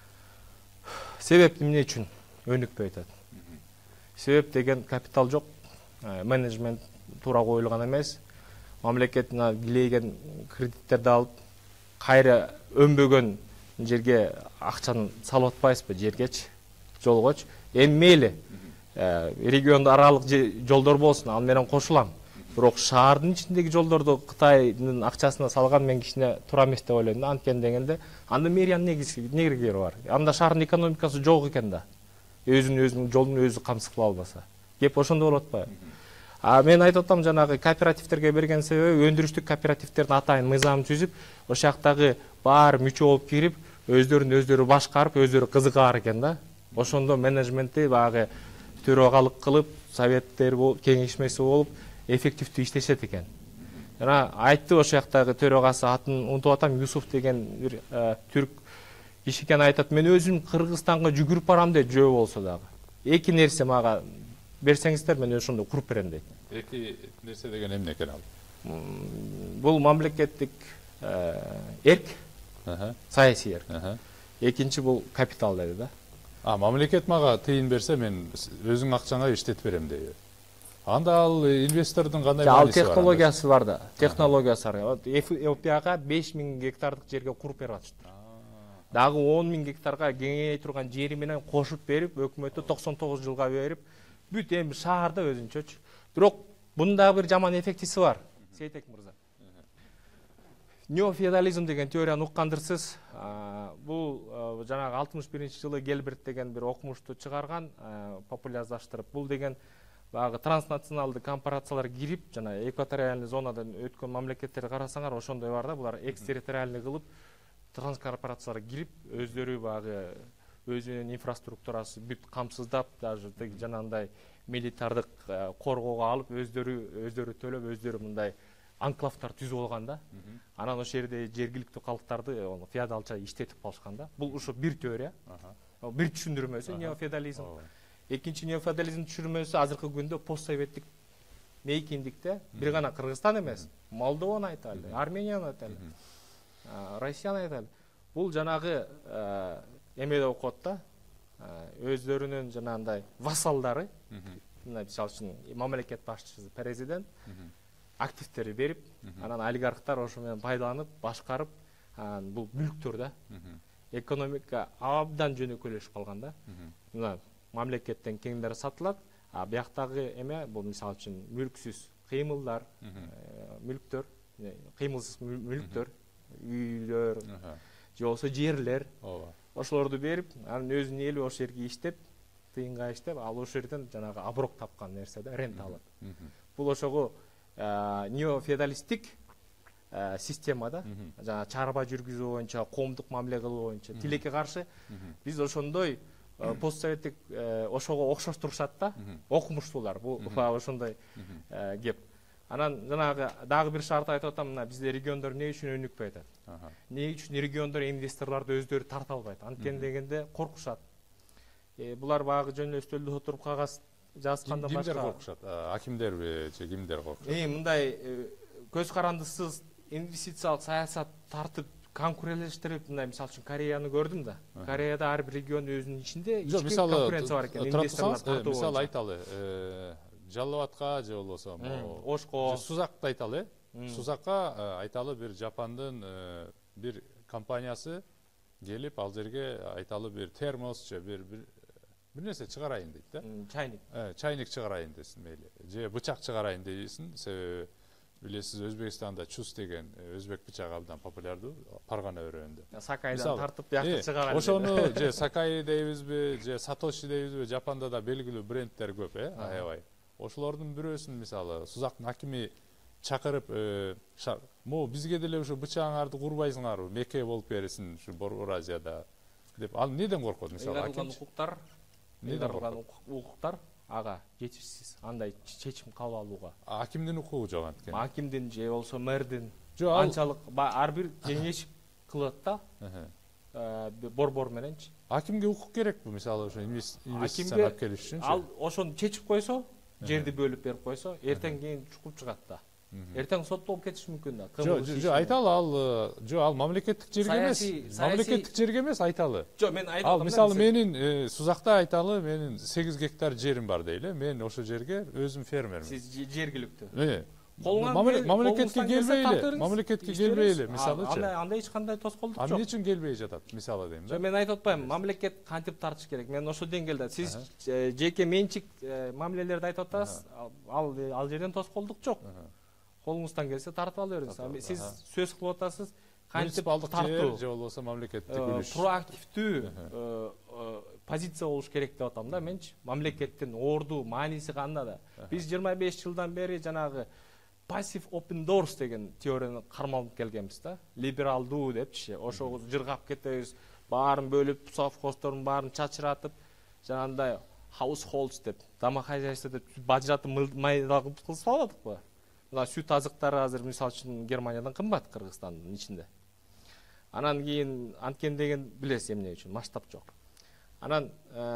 Себеп эмне үчүн өнүкпөй атат? Себеп деген капитал жок, менеджмент туура коюлган эмес. Мамлекет билейген кредиттерди алып, кайра өнбөгөн жерге акчаны салып атпайсызбы, жергечи, жолгочу. Эми мейли региондо аралык жолдор болсун, ал менен кошулам. Бирок шаардын ичиндеги жолдорду Кытайдын акчасына салган мен кичине туура эмес деп ойлойм да. Анткени дегенде, анда мэриянын негизи бар. Анда шаардын экономикасы жок экен да. Өзүн өзүнүн жолун өзү камсыз кыла албаса. Кеп ошондо болот атпайбы? А мен айтып атам, жанагы кооперативтерге берген себеби өндүрүштүк кооперативтердин атайын мыйзамын түзүп, ошол жактагы баары мүчө болуп кирип, өздөрүн өздөрү башкарып, өздөрү кызыгаар экен да. Ошондо менеджменти багы төрагалык кылып, советтер болуп, кеңешмеси болуп, эффективдүү иштешет экен. Жана айтты ошол жактагы төрагасы, атын унутуп атам, Юсуф деген бир түрк киши экен, айтат, мен өзүм Кыргызстанга жүгүрүп барам дейт, жөө болсо дагы. Эки нерсе мага берсеңиздер, мен ошондо куруп берем дейт. Эки нерсе деген эмне экен ал? Бул мамлекеттик эрк, саясий эрк. Экинчи бул капитал деди да. А, мамлекет мага тыйын берсе, мен өзүң акчаңа иштетип берем дейби. Анда ал инвестордун кандай мааниси бар? Ал технологиясы бар да. Технологиясы бар. Эфиопияга беш миң гектардык жерге куруп берип атышты. Дагы он миң гектарга кеңейе турган жери менен кошуп берип, өкмөттө токсон тогуз жылга берип, бүт эми шаарда өзүнчөчү. Бирок бунда бир жаман эффектиси бар. Сейтек мырза. Неофеодализм деген теорияны уккандырсыз. Бул жанагы алтымыш биринчи жылы Гельберт деген бир окумушту чыгарган, популярдаштырып. Бул деген багы транснационалдык корпорациялар кирип, жана экваториальный зонадан өткөн мамлекеттерди карасаңар, ошондой бар да, булар экстерриториальный кылып, транскорпорациялар кирип, өздөрү багы өзүнүн инфраструктурасы бүт камсыздап, даже жанагындай милитардык коргоого алып, өздөрү өздөрү төлөп, өздөрү мындай анклавтар түзүп алган да. Анан ошол жерде жергиликтүү калктарды феодалча иштетип калышкан да. Бул ошо бир теория. Бир түшүндүрмөсү неофеодализм. Экинчи неофеодализм түшүрмөсү азыркы күндө постсоветтик мейкиндикте бир гана Кыргызстан эмес, Молдованы айталы, Арменияны айталы, Россияны айталы. Бул жанагы эмеде окот да, өздөрүнүн жанагындай вассалдары, мисалы үчүн мамлекет башчысы, президент активтерди берип, анан олигархтар ошо менен пайдаланып, башкарып, бул мүлктөр да. Экономика абдан жөнөкөйлөшүп калган да. Мына мамлекеттен кеңдер сатылат, а бияктагы эме бул мисалы үчүн мүлксүз кыймылдар, мүлктөр, кыймылсыз мүлктөр, үйлөр, же болбосо жерлер. Ошолорду берип, анан өзүнүн эли ошол жерге иштеп, тыйынга иштеп, ал ошол жерден жанагы оброк тапкан нерсе да, рента алат. Бул ошого неофеодалисттик система да, жана чарба жүргүзүү боюнча, коомдук мамиле кылуу боюнча тилекке каршы биз ошондой постсоветтик ошого окшоштурушат да, окумуштуулар. Бул ошондой кеп. Анан жанагы дагы бир шарт айтып атам, мына бизде региондор эмне үчүн өнүкпөй атат? Эмне үчүн региондор инвесторлорду өздөрү тарта албайт? Анткени дегенде коркушат. Булар багы жөн эле өстөлдө отуруп кагаз жазгандан башка. Кимдер коркушат? Акимдерби же кимдер коркушат? Э, мындай көз карандысыз инвестициялык саясат тартып, конкуренттештирип, мындай мисалы үчүн Кореяны көрдүм да. Кореяда ар бир регион өзүнүн ичинде ички конкуренция бар экен. Мисалы айталы, Жалал Абадка же болбосо Ошко, Сузакты айталы, э? Сузакка айталы бир Жапандын бир компаниясы келип ал жерге айталы бир термос же бир бир бир нерсе чыгарайын дейт да. Чайник. Чайник чыгарайын десин мейли. Же бычак чыгарайын дейсин. Себеби билесиз Өзбекстанда чус деген өзбек бычагы абдан популярдуу Паргана өрөөнүндө. Сакайдан тартып бияка чыгарайын. Ошону же Сакай дейбизби, же Сатоши дейбизби, Жапанда да белгилүү брендтер көп, э, аябай. Ошолордун бирөөсүн мисалы Сузактын акими чакырып, могу бизге деле ушу бычагыңарды курбайсыңарбы, меке болуп берсин ушу Борбор Азияда деп. Ал неден коркот мисалы аким? Укуктар, неден коркот? Укуктар ага жетишсиз андай чечим кабыл алууга. Акимдин укугу жок анткени. Акимдин же болсо мэрдин анчалык ар бир кеңеш кылат да. Борбор мененчи. Акимге укук керекпи мисалы ошо инвестиция алып келиш үчүнчү? Ал ошону чечип койсо, жерди бөлүп берип койсо, эртең кийин чукуп чыгат да. Эртең соттолуп кетиши мүмкүн да. Жок, жок, айталы ал, жок, ал мамлекеттик жерге эмес. Мамлекеттик жерге эмес, айталы. Жок, мен айтып атам. Ал мисалы менин Сузакта айталы, менин сегиз гектар жерим бар дейли. Мен ошо жерге өзүм фермермин. Сиз жергиликтүү. Э. Мамлекетке келбейли, мамлекетке келбейли, мисалы. Анда эч кандай тоскоолдук жок. А эмне үчүн келбей жатат, мисалы дейм да. Мен айтып атпайм, мамлекет кантип тартыш керек. Мен ошол деңгээлде сиз жеке менчик мамилелерди айтып атасыз. Ал ал жерден тоскоолдук жок. Колуңуздан келсе тартып ала бериңиз. Сиз сөз кылып атасыз, кантип тартуу же болбосо мамлекеттик үлүш. Проактивдүү позиция болуш керек деп атам да менчи. Мамлекеттин орду мааниси кандай да. Биз жыйырма беш жылдан бери жанагы passive open doors деген теорияны кармалып келгенбиз да. Либералдуу депчи. Ошого жыргап кетебиз, баарын бөлүп, совхоздордун баарын чачыратып, жанагындай households деп, тамак хозяйство деп бажыратып майдалып кылып салдыкпы? Мына сүт азыктары азыр мисалы үчүн Германиядан кымбат, Кыргызстандын ичинде. Анан кийин анткен деген билесиз эмне үчүн, масштаб жок. Анан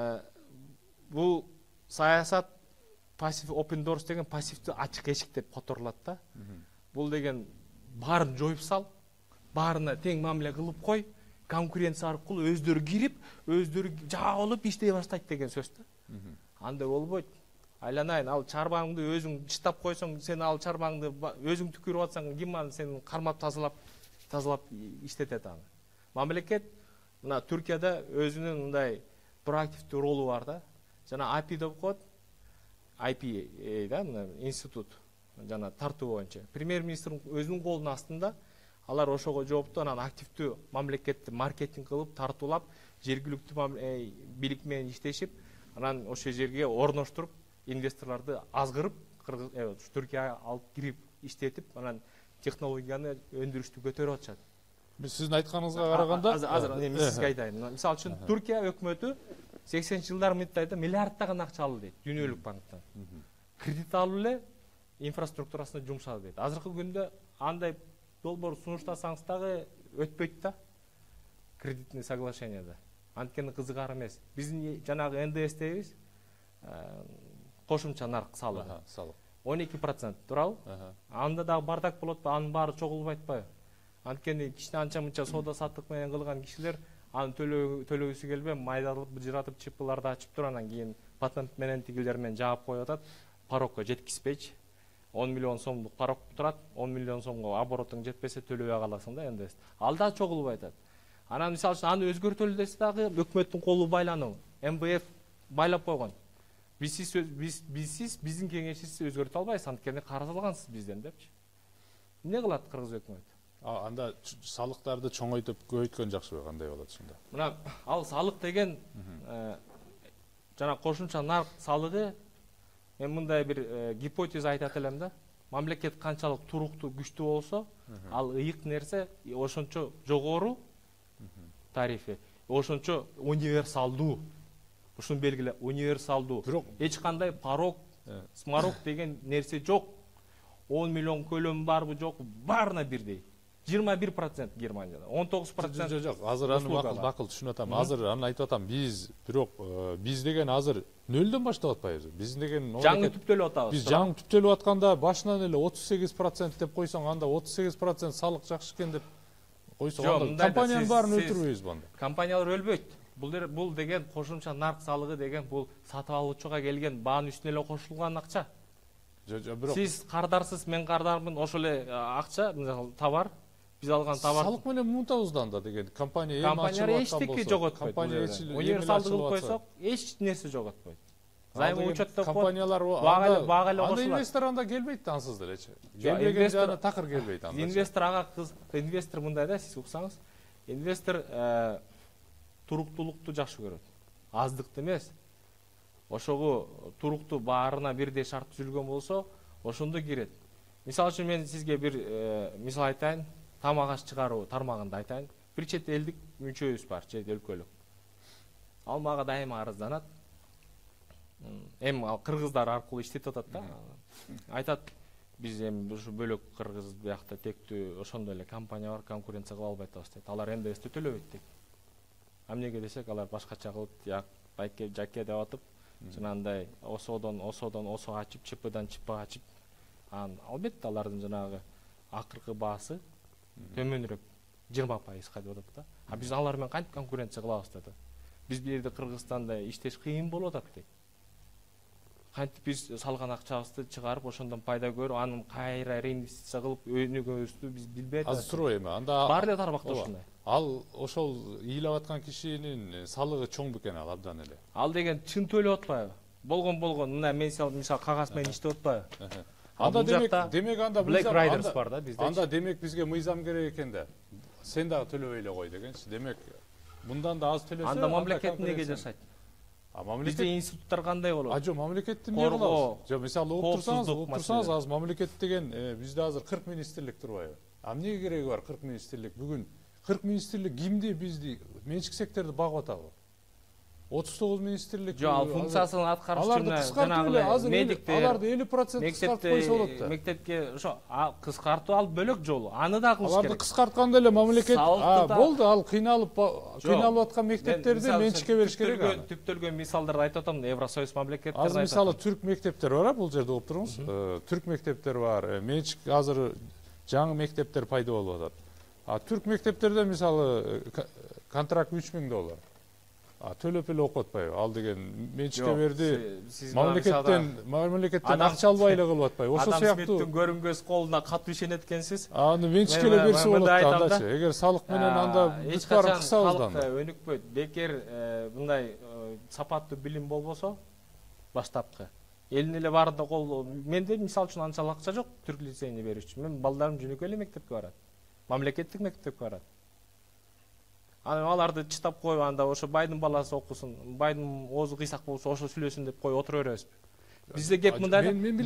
бул саясат passive open doors деген пассивдүү ачык эшик деп которулат да. Бул деген баарын жоюп сал, баарына тең мамиле кылып кой, конкуренция аркылуу өздөрү кирип, өздөрү жабылып иштей баштайт деген сөз да. Андай болбойт. Айланайын, ал чарбаңды өзүң чыштап койсоң, сен ал чарбаңды өзүң түкүрүп атсаң, ким аны сени кармап тазалап, тазалап иштетет аны. Мамлекет мына Түркияда өзүнүн мындай проактивдүү ролу бар да. Жана ай пи деп коет, ай пи да, мына институт жана тартуу боюнча. Премьер-министрдин өзүнүн колунун астында алар ошого жооптуу, анан активдүү мамлекетти маркетинг кылып, тартуулап, жергиликтүү бийлик менен иштешип, анан ошол жерге орноштуруп, инвесторларды азгырып, Түркияга алып кирип иштетип, анан технологияны өндүрүштү көтөрүп атышат. Сиздин айтканыңызга караганда, азыр мен сизге айтайын. Мисалы үчүн Түркия өкмөтү сексенинчи жылдар мындай миллиарддаган акча алды дейт, дүйнөлүк банктан. Кредит алып эле инфраструктурасына жумшады дейт. Азыркы күндө андай долбоор сунуштасаңыз дагы өтпөйт да. Кредитный соглашенияда. Анткени кызыгар эмес. Биздин жанагы эн дэ эс дейбиз, кошумча нарк салыгы. он эки процент турабы? Анда дагы бардак болот, анын баары чогулбайт атпайбы? Анткени кичине анча мынча соода саттык менен кылган кишилер аны төлөгүсү келбей, майдалып, быжыратып, чипыларды ачып туруп, анан кийин патент менен тигилер менен жаап коюп атат, порокко жеткизбейчи. он миллион сомдук порок турат, он миллион сомго оборотуң жетпесе төлөбөй каласың да энди. Ал да чогулбай атат. Анан мисалы үчүн аны өзгөртөлү десе дагы өкмөттүн колу байлануу, эм бэ эф байлап койгон. Бизсиз бизсиз биздин кеңешибизди өзгөртө албайсыз, анткени карыз алгансыз бизден депчи. Эмне кылат кыргыз өкмөтү? Анда салыктарды чоңойтуп көбөйткөн жакшыбы, кандай болот ушунда? Мына ал салык деген жана кошумча нарк салыгы, мен мындай бир гипотеза айтат элем да. Мамлекет канчалык туруктуу, күчтүү болсо, ал ыйык нерсе ошончо жогору тарифи, ошончо универсалдуу. Ушун белгиле, универсалдуу. Эч кандай порог, смарок деген нерсе жок. он миллион көлөмү барбы жокпу, баарына бирдей. жыйырма бир процент Германияда, он тогуз процент. Жок, жок, азыр аны макул, макул түшүнүп атам. Азыр аны айтып атам. Биз, бирок биз деген азыр нөлдөн баштап атпайбыз. Биз деген жаңы түптөлүп атабыз. Биз жаңы түптөлүп атканда башынан эле отуз сегиз процент деп койсоң, анда отуз сегиз процент салык жакшы экен деп койсоң, компаниянын баарын өлтүрбөйбүз банда. Компаниялар өлбөйт. Бул бул деген кошумча нарк салыгы деген бул сатып алуучуга келген баанын үстүнө эле кошулган акча. Сиз кардарсыз, мен кардармын, ошол эле акча, мисалы товар, биз алган товар. Салык менен мунтабыздан да деген компания эми компания эчтеке жоготпойт. Универсалды кылып койсок, эч нерсе жоготпойт. Займ учетто компаниялар бага эле кошулат. Анда инвестор анда келбейт ансыз делечи. Келбеген жана такыр келбейт анда. Инвестор ага инвестор мындай да, сиз уксаңыз, инвестор туруктуулукту жакшы көрөт. Аздыкты эмес. Ошого туруктуу баарына бирдей шарт түзүлгөн болсо, ошондо кирет. Мисалы үчүн мен сизге бир мисал айтайын, тамак аш чыгаруу тармагында айтайын. Бир чет элдик мүчөбүз бар, чет өлкөлүк. Ал мага дайыма арызданат. Эми ал кыргыздар аркылуу иштеп атат да. Айтат, биз эми ушу бөлөк кыргыз биякта тектүү ошондой эле компания бар, конкуренция кыла албай атабыз дейт. Алар эн дэ эсти төлөбөйт дейт. А эмнеге десек, алар башкача кылып, як байке жаке деп атып, жанагындай осодон осодон осо ачып, чпдан чп ачып, анан албетте алардын жанагы акыркы баасы төмөнүрөөк жыйырма пайызга деп атат да. А биз алар менен кантип конкуренция кылабыз дейт. Биз бул жерде Кыргызстанда иштеш кыйын болуп атат дейт. Кантип биз салган акчабызды чыгарып, ошондон пайда көрүп, анын кайра реинвестиция кылып өнүгүүбүздү биз билбей атабыз. Азыр суроо эми, анда бар эле тармакта ошондой. Ал ошол ыйлап аткан кишинин салыгы чоң бекен ал абдан эле. Ал деген чын төлөп атпайбы? Болгон болгон, мына мен мисалы кагаз менен иштеп атпайбы? Анда демек, демек анда Black Riders бар да бизде. Анда демек бизге мыйзам керек экен да. Сен дагы төлөбөй эле кой дегенчи. Демек мындан да аз төлөсө, анда мамлекет эмнеге жашайт? А мамлекет бизде институттар кандай болот? А жок, мамлекетти эмне кылабыз? Жок, мисалы угуп турсаңыз, угуп турсаңыз, азыр мамлекет деген бизде азыр кырк министрлик турбайбы? А эмнеге кереги бар кырк министрлик? Бүгүн кырк министрлик кимди бизди менчик секторду багып атабы? отуз тогуз министрлик. Жок, ал функциясын аткарышчу жанагы медиктер. Аларды элүү процент кыскартып койсо болот да. Мектепке ошо кыскартуу ал бөлөк жолу. Аны да кылыш керек. Аларды кыскартканда эле мамлекет, а болду, ал кыйналып кыйналып аткан мектептерди менчикке бериш керек. Түптөлгөн мисалдарды айтып атам, Евросоюз мамлекеттерин айтып. Азыр мисалы түрк мектептери бар, бул жерде угуп туруңуз. Түрк мектептери бар. Менчик азыр жаңы мектептер пайда болуп атат. А түрк мектептерде мисалы контракт үч миң доллар. А төлөп эле окуп атпайбы? Ал деген менчикке берди. Мамлекеттен мамлекеттен акча албай эле кылып атпайбы? Ошо сыяктуу. Адам көрүнгөс колуна кат ишенет экенсиз. Аны менчикке эле берсе болот да андачы. Эгер салык менен анда бүт баарын кысабыз да. Халыкка өнүкпөйт. Бекер мындай сапаттуу билим болбосо баштапкы. Элдин эле баарында кол. Менде мисалы үчүн анчалык акча жок түрк лицейине бериш үчүн. Мен балдарым жөнөкөй эле мектепке барат. Мамлекеттик мектепке барат. Аны аларды чытап коюп, анда ошо байдын баласы окусун, байдын оозу кыйсак болсо ошо сүйлөсүн деп коюп отура беребизби? Бизде кеп мындай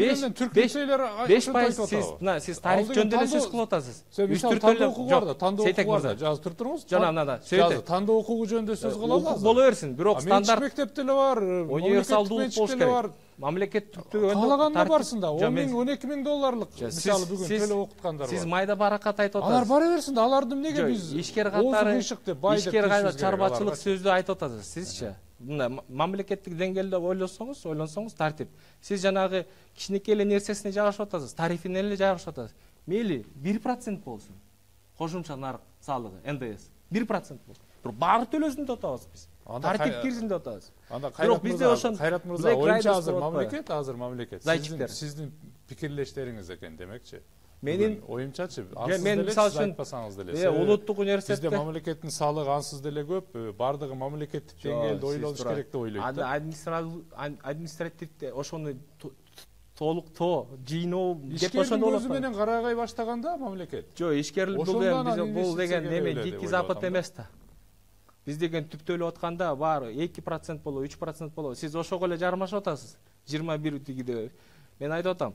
беш пайыз сиз, мына сиз тарих жөнүндө эле сөз кылып атасыз. Үч тандоо окуу бар да, тандоо окуу бар да. Жазып туруп туруңуз. Жана мына сөйт. Тандоо окуу жөнүндө сөз кылабыз. Боло берсин, бирок стандарт мектепте эле бар, универсалдуу болуш керек. Мамлекеттиктүү каалаганда барсың да, он миң, он эки миң долларлык мисалы бүгүн төлөп окуткандар бар. Сиз майда баракат айтып атасыз. Алар бара берсин да, аларды эмнеге биз ишкер катары, ишкер кайда чарбачылык сөздү айтып атасыз, сизчи? Мына мамлекеттик деңгээлде ойлосоңуз, ойлонсоңуз тартип. Сиз жанагы кичинекей эле нерсесине жабышып атасыз, тарифине эле жабышып атасыз. Мейли бир процент болсун. Кошумча нарык салыгы, эн дэ эс бир процент болсун. Бирок баары төлөсүн деп атабыз биз. Тартип кирсин деп атабыз. Анда Кайрат мырза, Кайрат мырза, оюнча азыр мамлекет, азыр мамлекет. Сиздин сиздин пикирлештериңиз экен демекчи. Менин оюмчачы, ансыз деле айтпасаңыз деле. Э, улуттук университетте бизде мамлекеттин салыгы ансыз деле көп, бардыгы мамлекеттик деңгээлде ойлонуш керек деп ойлойт да. Административде ошону толуктоо, жыйноо кеп ошондо өзү менен карагай баштаганда мамлекет. Жок, ишкерлик бул деген эме дикий запад эмес да. Биз деген түптөлүп атканда бар эки процент болобу, үч процент болобу. Сиз ошого эле жармашып атасыз. жыйырма бир тигиде. Мен айтып атам.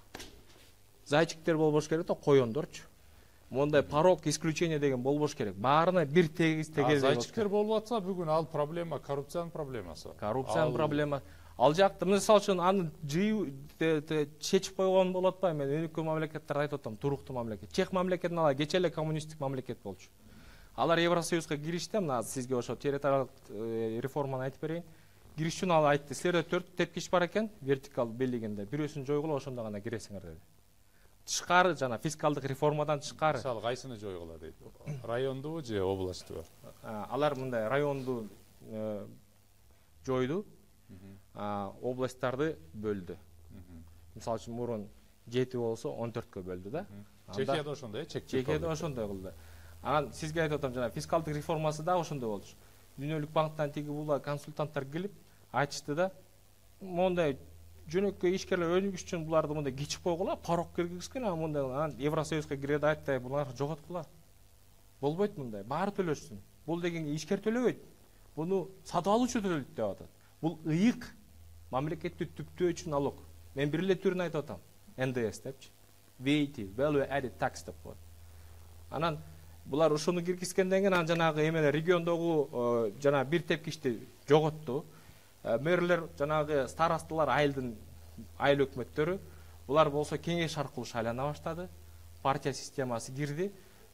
Зайчиктер болбош керек да, коёндорчу. Мондай порог, исключение деген болбош керек. Баарына бир тегиз тегиз. Зайчиктер болуп атса, бүгүн ал проблема, коррупциянын проблемасы. Коррупциянын проблема. Ал жакты, мисалы үчүн аны жыйып чечип койгон болот атпайбы? Мен өнүккөн мамлекеттерди айтып атам, туруктуу мамлекет. Чех мамлекетин ала, кече эле коммунисттик мамлекет болчу. Алар Евросоюзга киришти, мына сизге ошо территориалдык реформаны айтып берейин. Кириш үчүн ал айтты, силерде төрт тепкич бар экен, вертикал белгилегенде. Бирөөсүн жойгула, ошондо гана киресиңер деди. Тышкары жана фискалдык реформадан тышкары. Мисалы кайсыны жойгула дейт? Райондубу же областтыбы? Алар мындай районду жойду, областтарды бөлдү. мисалы үчүн мурун жети болсо он төрткө бөлдү да. Чехияда ошондой, Чехияда ошондой кылды. Анан сизге айтып атам, жана фискалдык реформасы да ошондой болчу. Дүйнөлүк банктан тиги була консультанттар келип айтышты да, мондай жөнөкөй ишкерлер өнүгүш үчүн буларды мындай кечип койгула, порог киргизген, анан мындай анан Евросоюзга кирет айтты, булар жоготкула. Болбойт мындай, баары төлөшсүн. Бул дегенге ишкер төлөбөйт. Буну сатып алуучу төлөйт деп атат. Бул ыйык мамлекетти түптөө үчүн налог. Мен бир эле түрүн айтып атам. эн дэ эс депчи. V A T, Value Added Tax деп коет. Анан булар ошону киргизгенден кийин анан жанагы эмелер региондогу жана бир тепкичти жоготту. Мэрлер, жанагы старосталар, айылдын айыл өкмөттөрү, булар болсо кеңеш аркылуу шайлана баштады. Партия системасы кирди.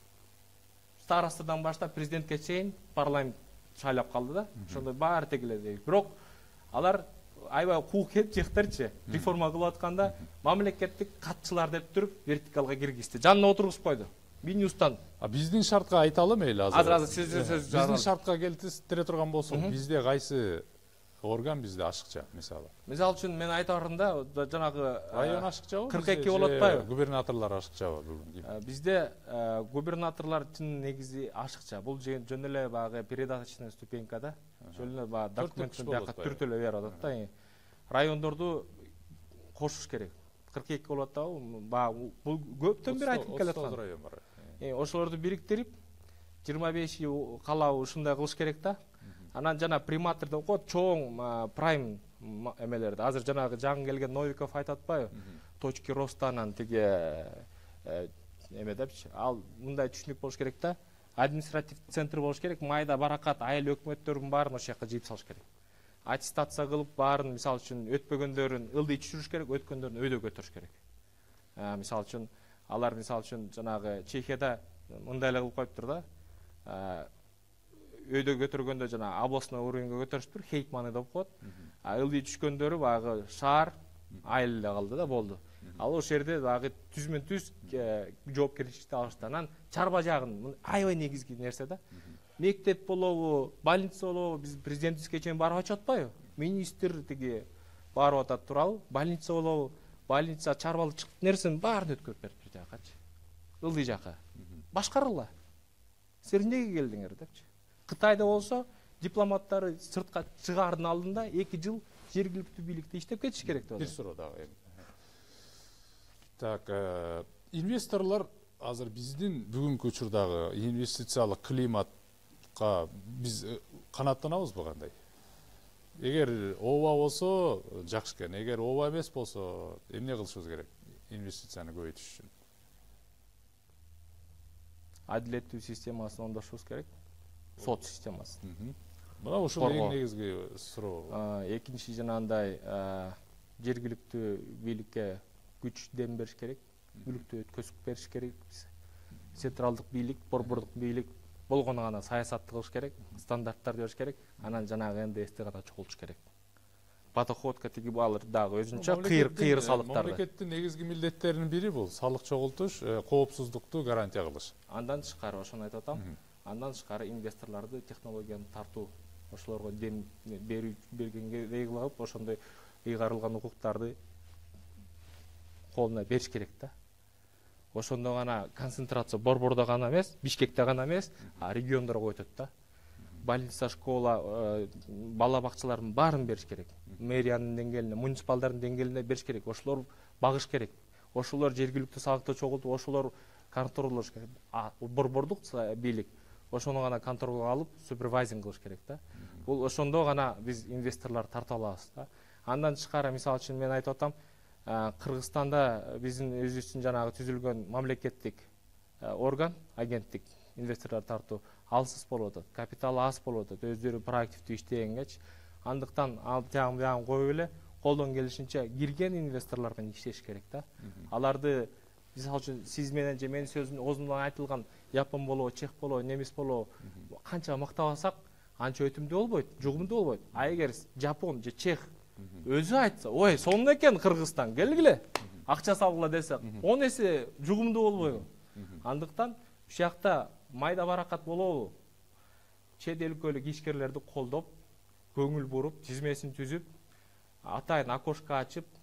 Старостадан баштап президентке чейин парламент шайлап калды да. Ошондой баары тегиле. Бирок алар аябай куук жыктырчы реформа кылып атканда мамлекеттик катчылар деп туруп вертикалга киргизди. Жанына отургузуп койду. Минюстан. А биздин шартка айталы мейли азыр. Азыр азыр сиз сөз биздин шартка келтире турган болсок, бизде кайсы орган бизде ашыкча, мисалы? Мисалы үчүн мен айта барымда жанагы район ашыкчабы? кырк эки болот атпайбы? Губернаторлор ашыкчабы бүгүн? Бизде губернаторлордун негизи ашыкча. Бул жөн эле баягы передаточный ступенька да. Жөн эле баягы документти бияка түртөлө берип атат да. Райондорду кошуш керек. кырк эки болот атабы? Баягы бул көптөн бери айтып келаткан район бар. Ошолорду бириктирип жыйырма беши калабы ушундай кылыш керек да. Анан жана приматор деп коет, чоң прайм эмелерди. Азыр жанагы жаңы келген Новиков айтып атпайбы? Точки ростанан тиги эме депчи. Ал мындай түшүнүк болуш керек да. Административ центр болуш керек, майда баракат айыл өкмөттөрүнүн баарын ошол жака жыйып салыш керек. Аттестация кылып, баарын мисалы үчүн өтпөгөндөрүн ылдый түшүрүш керек, өткөндөрүн өйдө көтөрүш керек. Мисалы үчүн алар мисалы үчүн жанагы Чехияда мындай эле кылып коюптур да. Өйдө көтөргөндө жана областной уровеньге көтөрүштүр, хейтманы деп коет. А ылдый түшкөндөрү баягы шаар айыл эле калды да, болду. Ал ошол жерде баягы түзмөн түз жоопкерчиликти алышты. Анан чарба жагын аябай негизги нерсе да. Мектеп болобу, больница болобу, биз президентибизге чейин барып ачып атпайбы? Министр тиги барып атат турабы? Больница болобу, больница чарбалык чыкты нерсенин баарын өткөрүп берип бир жакачы. Ылдый жака. Башкарыла. Силер эмнеге келдиңер депчи. Кытайда болсо дипломаттары сыртка чыгаардын алдында эки жыл жергиликтүү бийликте иштеп кетиш керек деп атат. Бир суроо дагы. Так, инвесторлор азыр биздин бүгүнкү учурдагы инвестициялык климатка биз канааттанабызбы кандай? Эгер ооба болсо жакшы экен, эгер ооба эмес болсо эмне кылышыбыз керек инвестицияны көбөйтүш үчүн? Адилеттүү системасын оңдошубуз керек. Сот системасы. Мына ушул эң негизги суроо. Экинчи жанагындай жергиликтүү бийликке күч дем бериш керек. Мүлктү өткөзүп бериш керек. Централдык бийлик, борбордук бийлик болгону гана саясатты кылыш керек, стандарттарды бериш керек. Анан жанагы эн дэ эсти гана чогултуш керек. Подоходка тиги балыр дагы өзүнчө кыйыр кыйыр салыктарды. Мамлекеттин негизги милдеттеринин бири бул салык чогултуш, коопсуздукту гарантия кылыш. Андан тышкары ошону айтып атам. Андан тышкары инвесторлорду технологияны тартуу, ошолорго дем бергенге кылып, ошондой ыйгарылган укуктарды колуна бериш керек да. Ошондо гана концентрация борбордо гана эмес, Бишкекте гана эмес, а региондорго өтөт да. Больница, школа, бала бакчалардын баарын бериш керек. Мэриянын деңгээлине, муниципалдардын деңгээлине бериш керек. Ошолор багыш керек. Ошолор жергиликтүү салыкты чогултуп, ошолор контролдош керек. А борбордук бийлик ошону гана контролго алып, супервайзинг кылыш керек да. Бул ошондо гана биз инвесторлор тартып алабыз да. Андан тышкары, мисалы үчүн мен айтып атам, Кыргызстанда биздин өзүбүздүн жанагы түзүлгөн мамлекеттик орган, агенттик, инвесторлор тартуу алсыз болуп атат, капиталы аз болуп атат, өздөрү проактивдүү иштегенге. Андыктан ал жагын бягын коюп эле, колдон келишинче кирген инвесторлорго иштеш керек да. Аларды мисалы үчүн сиз менен же менин сөзүм оозумдан айтылган япон болобу, чех болобу, немис болобу, канча мактабасак анча өтүмдүү болбойт, жугумдуу болбойт. А эгер жапон же чех өзү айтса, ой, сонун экен Кыргызстан, келгиле, акча салгыла десе, он эсе жугумдуу болбойбу? Андыктан ушул жакта майда баракат болобу, чет өлкөлүк ишкерлерди колдоп, көңүл буруп, тизмесин түзүп, атайын окошко ачып,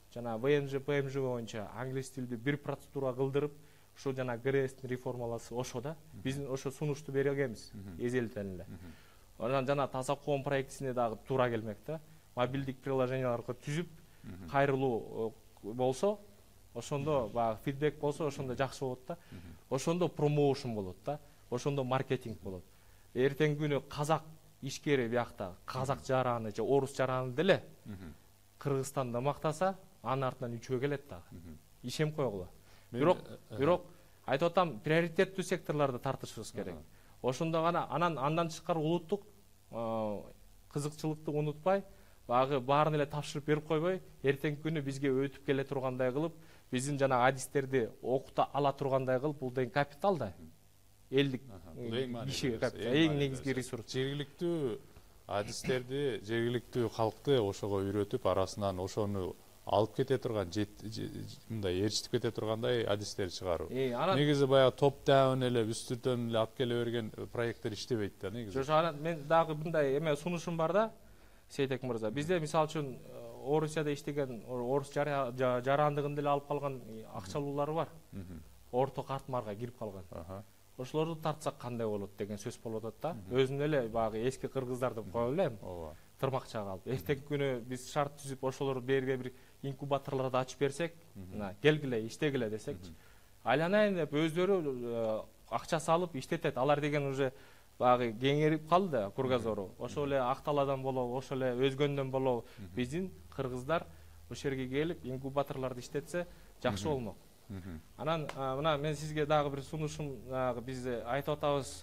жана вэ эм жэ пэ эм жэ боюнча англис тилдүү бир процедура кылдырып ушул жана ГРСтин реформаласы ошо да биз ошо сунушту бергенбиз эзелден эле. Анан жана таза коом проектисине дагы туура келмек да. Мобилдик приложенияларды түзүп кайрылуу болсо, ошондо баягы фидбек болсо, ошондо жакшы болот да. Ошондо промоушн болот да. Ошондо маркетинг болот. Эртеңки күнү казак ишкери биякта казак жараны же орус жараны деле Кыргызстанда мактаса, анын артынан үчөө келет дагы. Ишем койгула. Бирок, бирок айтып атам, приоритеттүү секторларды тартышыбыз керек. Ошондо гана анан андан тышкары улуттук кызыкчылыкты унутпай, багы баарын эле тапшырып берип койбой, эртеңки күнү бизге өтүп келе тургандай кылып, биздин жана адистерди окута ала тургандай кылып, бул деген капитал да. Элдик киши капитал, эң негизги ресурс. Жергиликтүү адистерди, жергиликтүү калкты ошого үйрөтүп, арасынан ошону алып кете турган, мындай ээрчитип кете тургандай адистер чыгаруу. Негизи баягы топ даун эле үстүртөн эле алып келе берген проекттер иштебейт да негизи. Жок, анан мен дагы мындай эме сунушум бар да, Сейтек мырза. Бизде мисалы үчүн Орусияда иштеген, орус жарандыгын деле алып калган акчалуулар бар. Орто картмарга кирип калган. Ошолорду тартсак кандай болот деген сөз болуп атат да. Өзүн эле багы эски кыргыздарды коюп элем. Тырмакчага алып. Эртеңки күнү биз шарт түзүп ошолорду берге бир инкубаторлорду ачып берсек, мына келгиле, иштегиле десекчи. Айланайын деп өздөрү акча салып иштетет. Алар деген уже багы кеңерип калды да, кругозору. Ошол эле Акталадан болобу, ошол эле өзгөндөн болобу, биздин кыргыздар ошол жерге келип инкубаторлорду иштетсе жакшы болмок. Анан мына мен сизге дагы бир сунушум, биз айтып атабыз,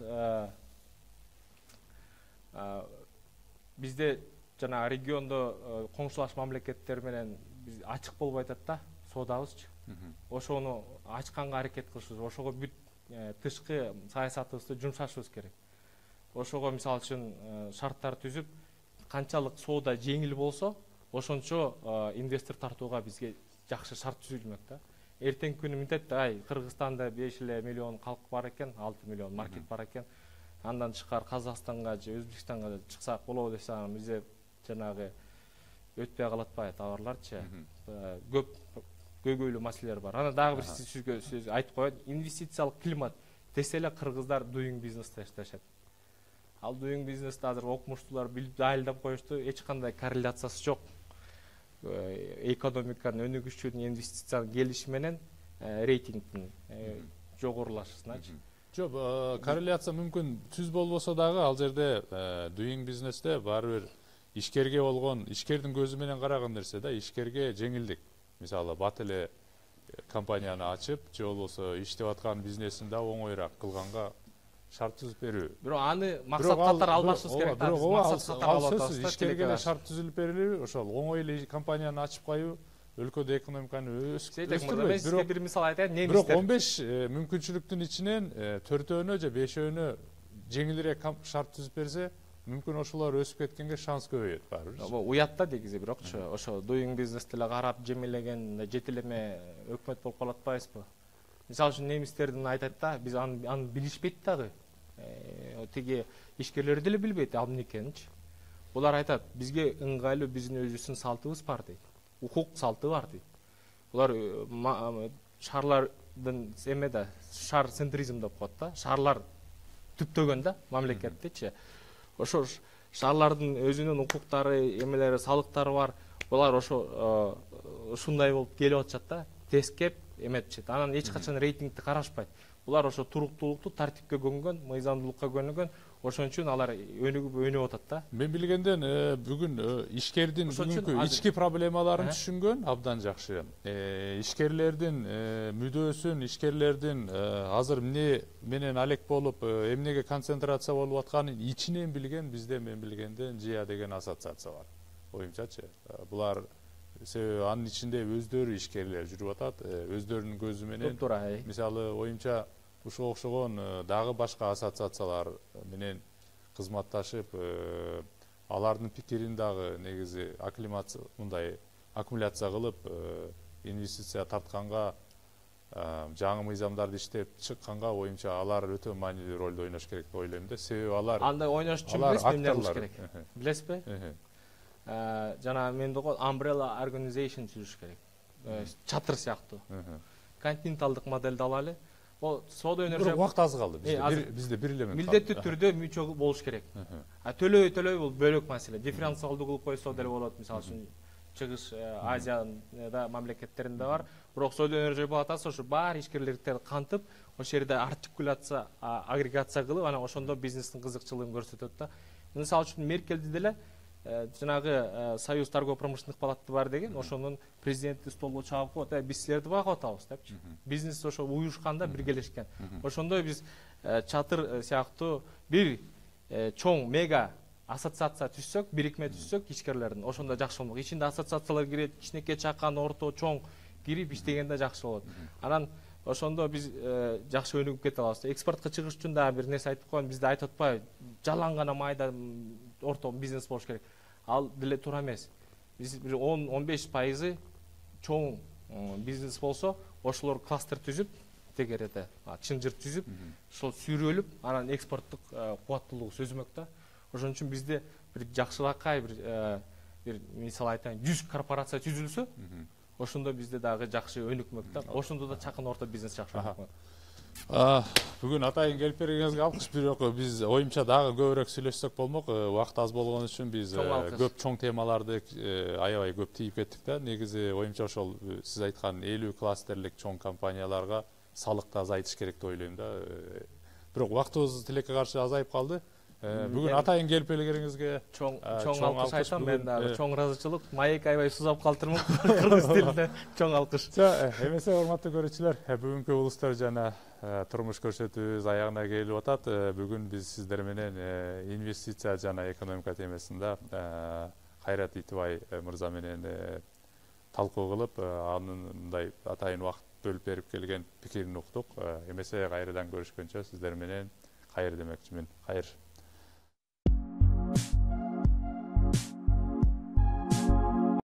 бизде жана региондо коңшулаш мамлекеттер менен биз ачык болбой атат да, соодабызчы. Ошону ачканга аракет кылышыбыз, ошого бүт тышкы саясатыбызды жумшашыбыз керек. Ошого мисалы үчүн шарттар түзүп, канчалык соода жеңил болсо, ошончо инвестор тартууга бизге жакшы шарт түзүлмөк да. Эртеңки күнү мынтет да, ай Кыргызстанда беш эле миллион калк бар экен, алты миллион маркет бар экен. Андан чыкар Казакстанга же Өзбекстанга чыксак болобу десе, бизде жанагы өтпөй калат атпайбы товарларчы. Көп көйгөйлүү маселелер бар. Ана дагы бир сизге сөз айтып коет, инвестициялык климат десе эле кыргыздар doing business иштешет. Ал doing business'те азыр окумуштуулар билип дайылдап коюшту, эч кандай корреляциясы жок. Экономиканын өнүгүшүнүн, инвестициянын келиши менен рейтингдин жогорулашысыначы. Жок, корреляция мүмкүн түз болбосо дагы ал жерде doing business'те баары бир ишкерге болгон, ишкердин көзү менен караган нерсе да, ишкерге жеңилдик. Мисалы, бат эле компанияны ачып, же болбосо иштеп аткан бизнесин да оңоюраак кылганга шарт түзүп берүү. Бирок аны максат катары албашыбыз керек. Бирок максат катары алып атабыз. Ишкерге эле шарт түзүлүп берилиби, ошол оңой эле компанияны ачып коюу өлкөдө экономиканы өстүрбөйт. Бирок бир мисал айтайын, немистер. Бирок он беш мүмкүнчүлүктүн ичинен төртөөнө же бешөөнө жеңилирээк шарт түзүп берсе, мүмкүн ошолор өсүп кеткенге шанс көбөйөт баары бир. Уятта дегизи, бирокчу ошо doing business деле карап жемелеген жетилеме өкмөт болуп калат атпайбызбы? Мисалы үчүн немистердин айтат да, биз аны билишпейт дагы. Тиги ишкерлер деле билбейт ал эмне экенинчи. Булар айтат, бизге ыңгайлуу биздин өзүбүздүн салтыбыз бар дейт. Укук салты бар дейт. Булар шаарлардын эме да, шаар центризм деп коет да, шаарлар түптөгөн да мамлекеттичи. Ошо шаарлардын өзүнүн укуктары, эмелери, салыктары бар. Булар ошо ушундай болуп келип атышат да, тескеп эметишет. Анан эч качан рейтингди карашпайт. Булар ошо туруктуулукту, тартипке көнгөн, мыйзамдуулукка көнгөн, ошон үчүн алар өнүгүп өнүп атат да. Мен билгенден бүгүн ишкердин бүгүнкү ички проблемаларын түшүнгөн абдан жакшы. Ишкерлердин мүдөөсүн, ишкерлердин азыр эмне менен алек болуп, эмнеге концентрация болуп атканын ичинен билген бизде мен билгенден ЖИА деген ассоциация бар. Оюмчачы. Булар себеби анын ичинде өздөрү ишкерлер жүрүп атат, өздөрүнүн көзү менен. Мисалы, оюмча ушуга окшогон дагы башка ассоциациялар менен кызматташып, алардын пикирин дагы негизи акклимация мындай аккумуляция кылып, инвестиция тартканга, жаңы мыйзамдарды иштеп чыкканга оюмча алар өтө маанилүү ролду ойнош керек деп ойлойм да. Себеби алар андай ойнош үчүн эмне кылыш керек? Билесизби? Жана мен дегон umbrella organization түзүш керек. чатыр сыяктуу континенталдык модельди алалы. Ол соода өнөр бирок убакыт аз калды. Бизде бизде бир элемент милдеттүү түрдө мүчө болуш керек. А төлөй төлөй бул бөлөк маселе. Дифференциалдуу кылып койсо деле болот. Мисалы үчүн Чыгыш Азияда мамлекеттеринде бар. Бирок соода өнөр палатасы ошо бар ишкерлерди кантып, ошол жерде артикуляция, агрегация кылып, анан ошондо бизнестин кызыкчылыгын көрсөтөт да. Мисалы үчүн Меркелди деле жанагы Союз торгово-промышленных палаты бар деген, ошонун президенти столго чыгып коет, биз силерди багып атабыз депчи. Бизнес ошо уюшканда биргелешкен. Ошондой биз чатыр сыяктуу бир чоң мега ассоциация түзсөк, бирикме түзсөк ишкерлердин, ошондо жакшы болмок. Ичинде ассоциациялар кирет, кичинекей чакан, орто, чоң кирип иштегенде жакшы болот. Анан ошондо биз жакшы өнүгүп кете алабыз. Экспортко чыгыш үчүн да бир нерсе айтып коеюн, бизде айтып атпайбы, жалаң гана майда орто бизнес болуш керек. Ал деле туура эмес. Биз бир он он беш пайызы чоң бизнес болсо, ошолор кластер түзүп, тегерете, чынжыр түзүп, ошол сүйрөлүп, анан экспорттук кубаттуулугу сөзмөк да. Ошон үчүн бизде бир жакшыракай бир бир мисал айтайын, жүз корпорация түзүлсө, ошондо бизде дагы жакшы өнүкмөк да. Ошондо да чакан орто бизнес жакшы өнүкмөк. Бүгүн атайын келип бергениңизге алкыш. Бирок биз оюмча дагы көбүрөөк сүйлөшсөк болмок. Убакыт аз болгон үчүн биз көп чоң темаларды аябай көп тийип кеттик да. Негизи оюмча ошол сиз айткан элүү кластерлик чоң компанияларга салыкты азайтыш керек деп ойлойм да. Бирок убактыбыз тилекке каршы азайып калды. Бүгүн атайын келип келгениңизге чоң чоң алкыш айтам. Мен дагы чоң ыраазычылык. Маек аябай сузап калтырмын кыргыз тилинде. Чоң алкыш. Эмесе урматтуу көрүүчүлөр, бүгүнкү улустар жана турмуш көрсөтүүбүз аягына келип атат. Бүгүн биз сиздер менен инвестиция жана экономика темасында Кайрат Итибай мырза менен талкуу кылып, анын мындай атайын убакыт бөлүп берип келген пикирин уктук. Эмесе кайрадан көрүшкөнчө сиздер менен кайыр демекчимин. Кайыр.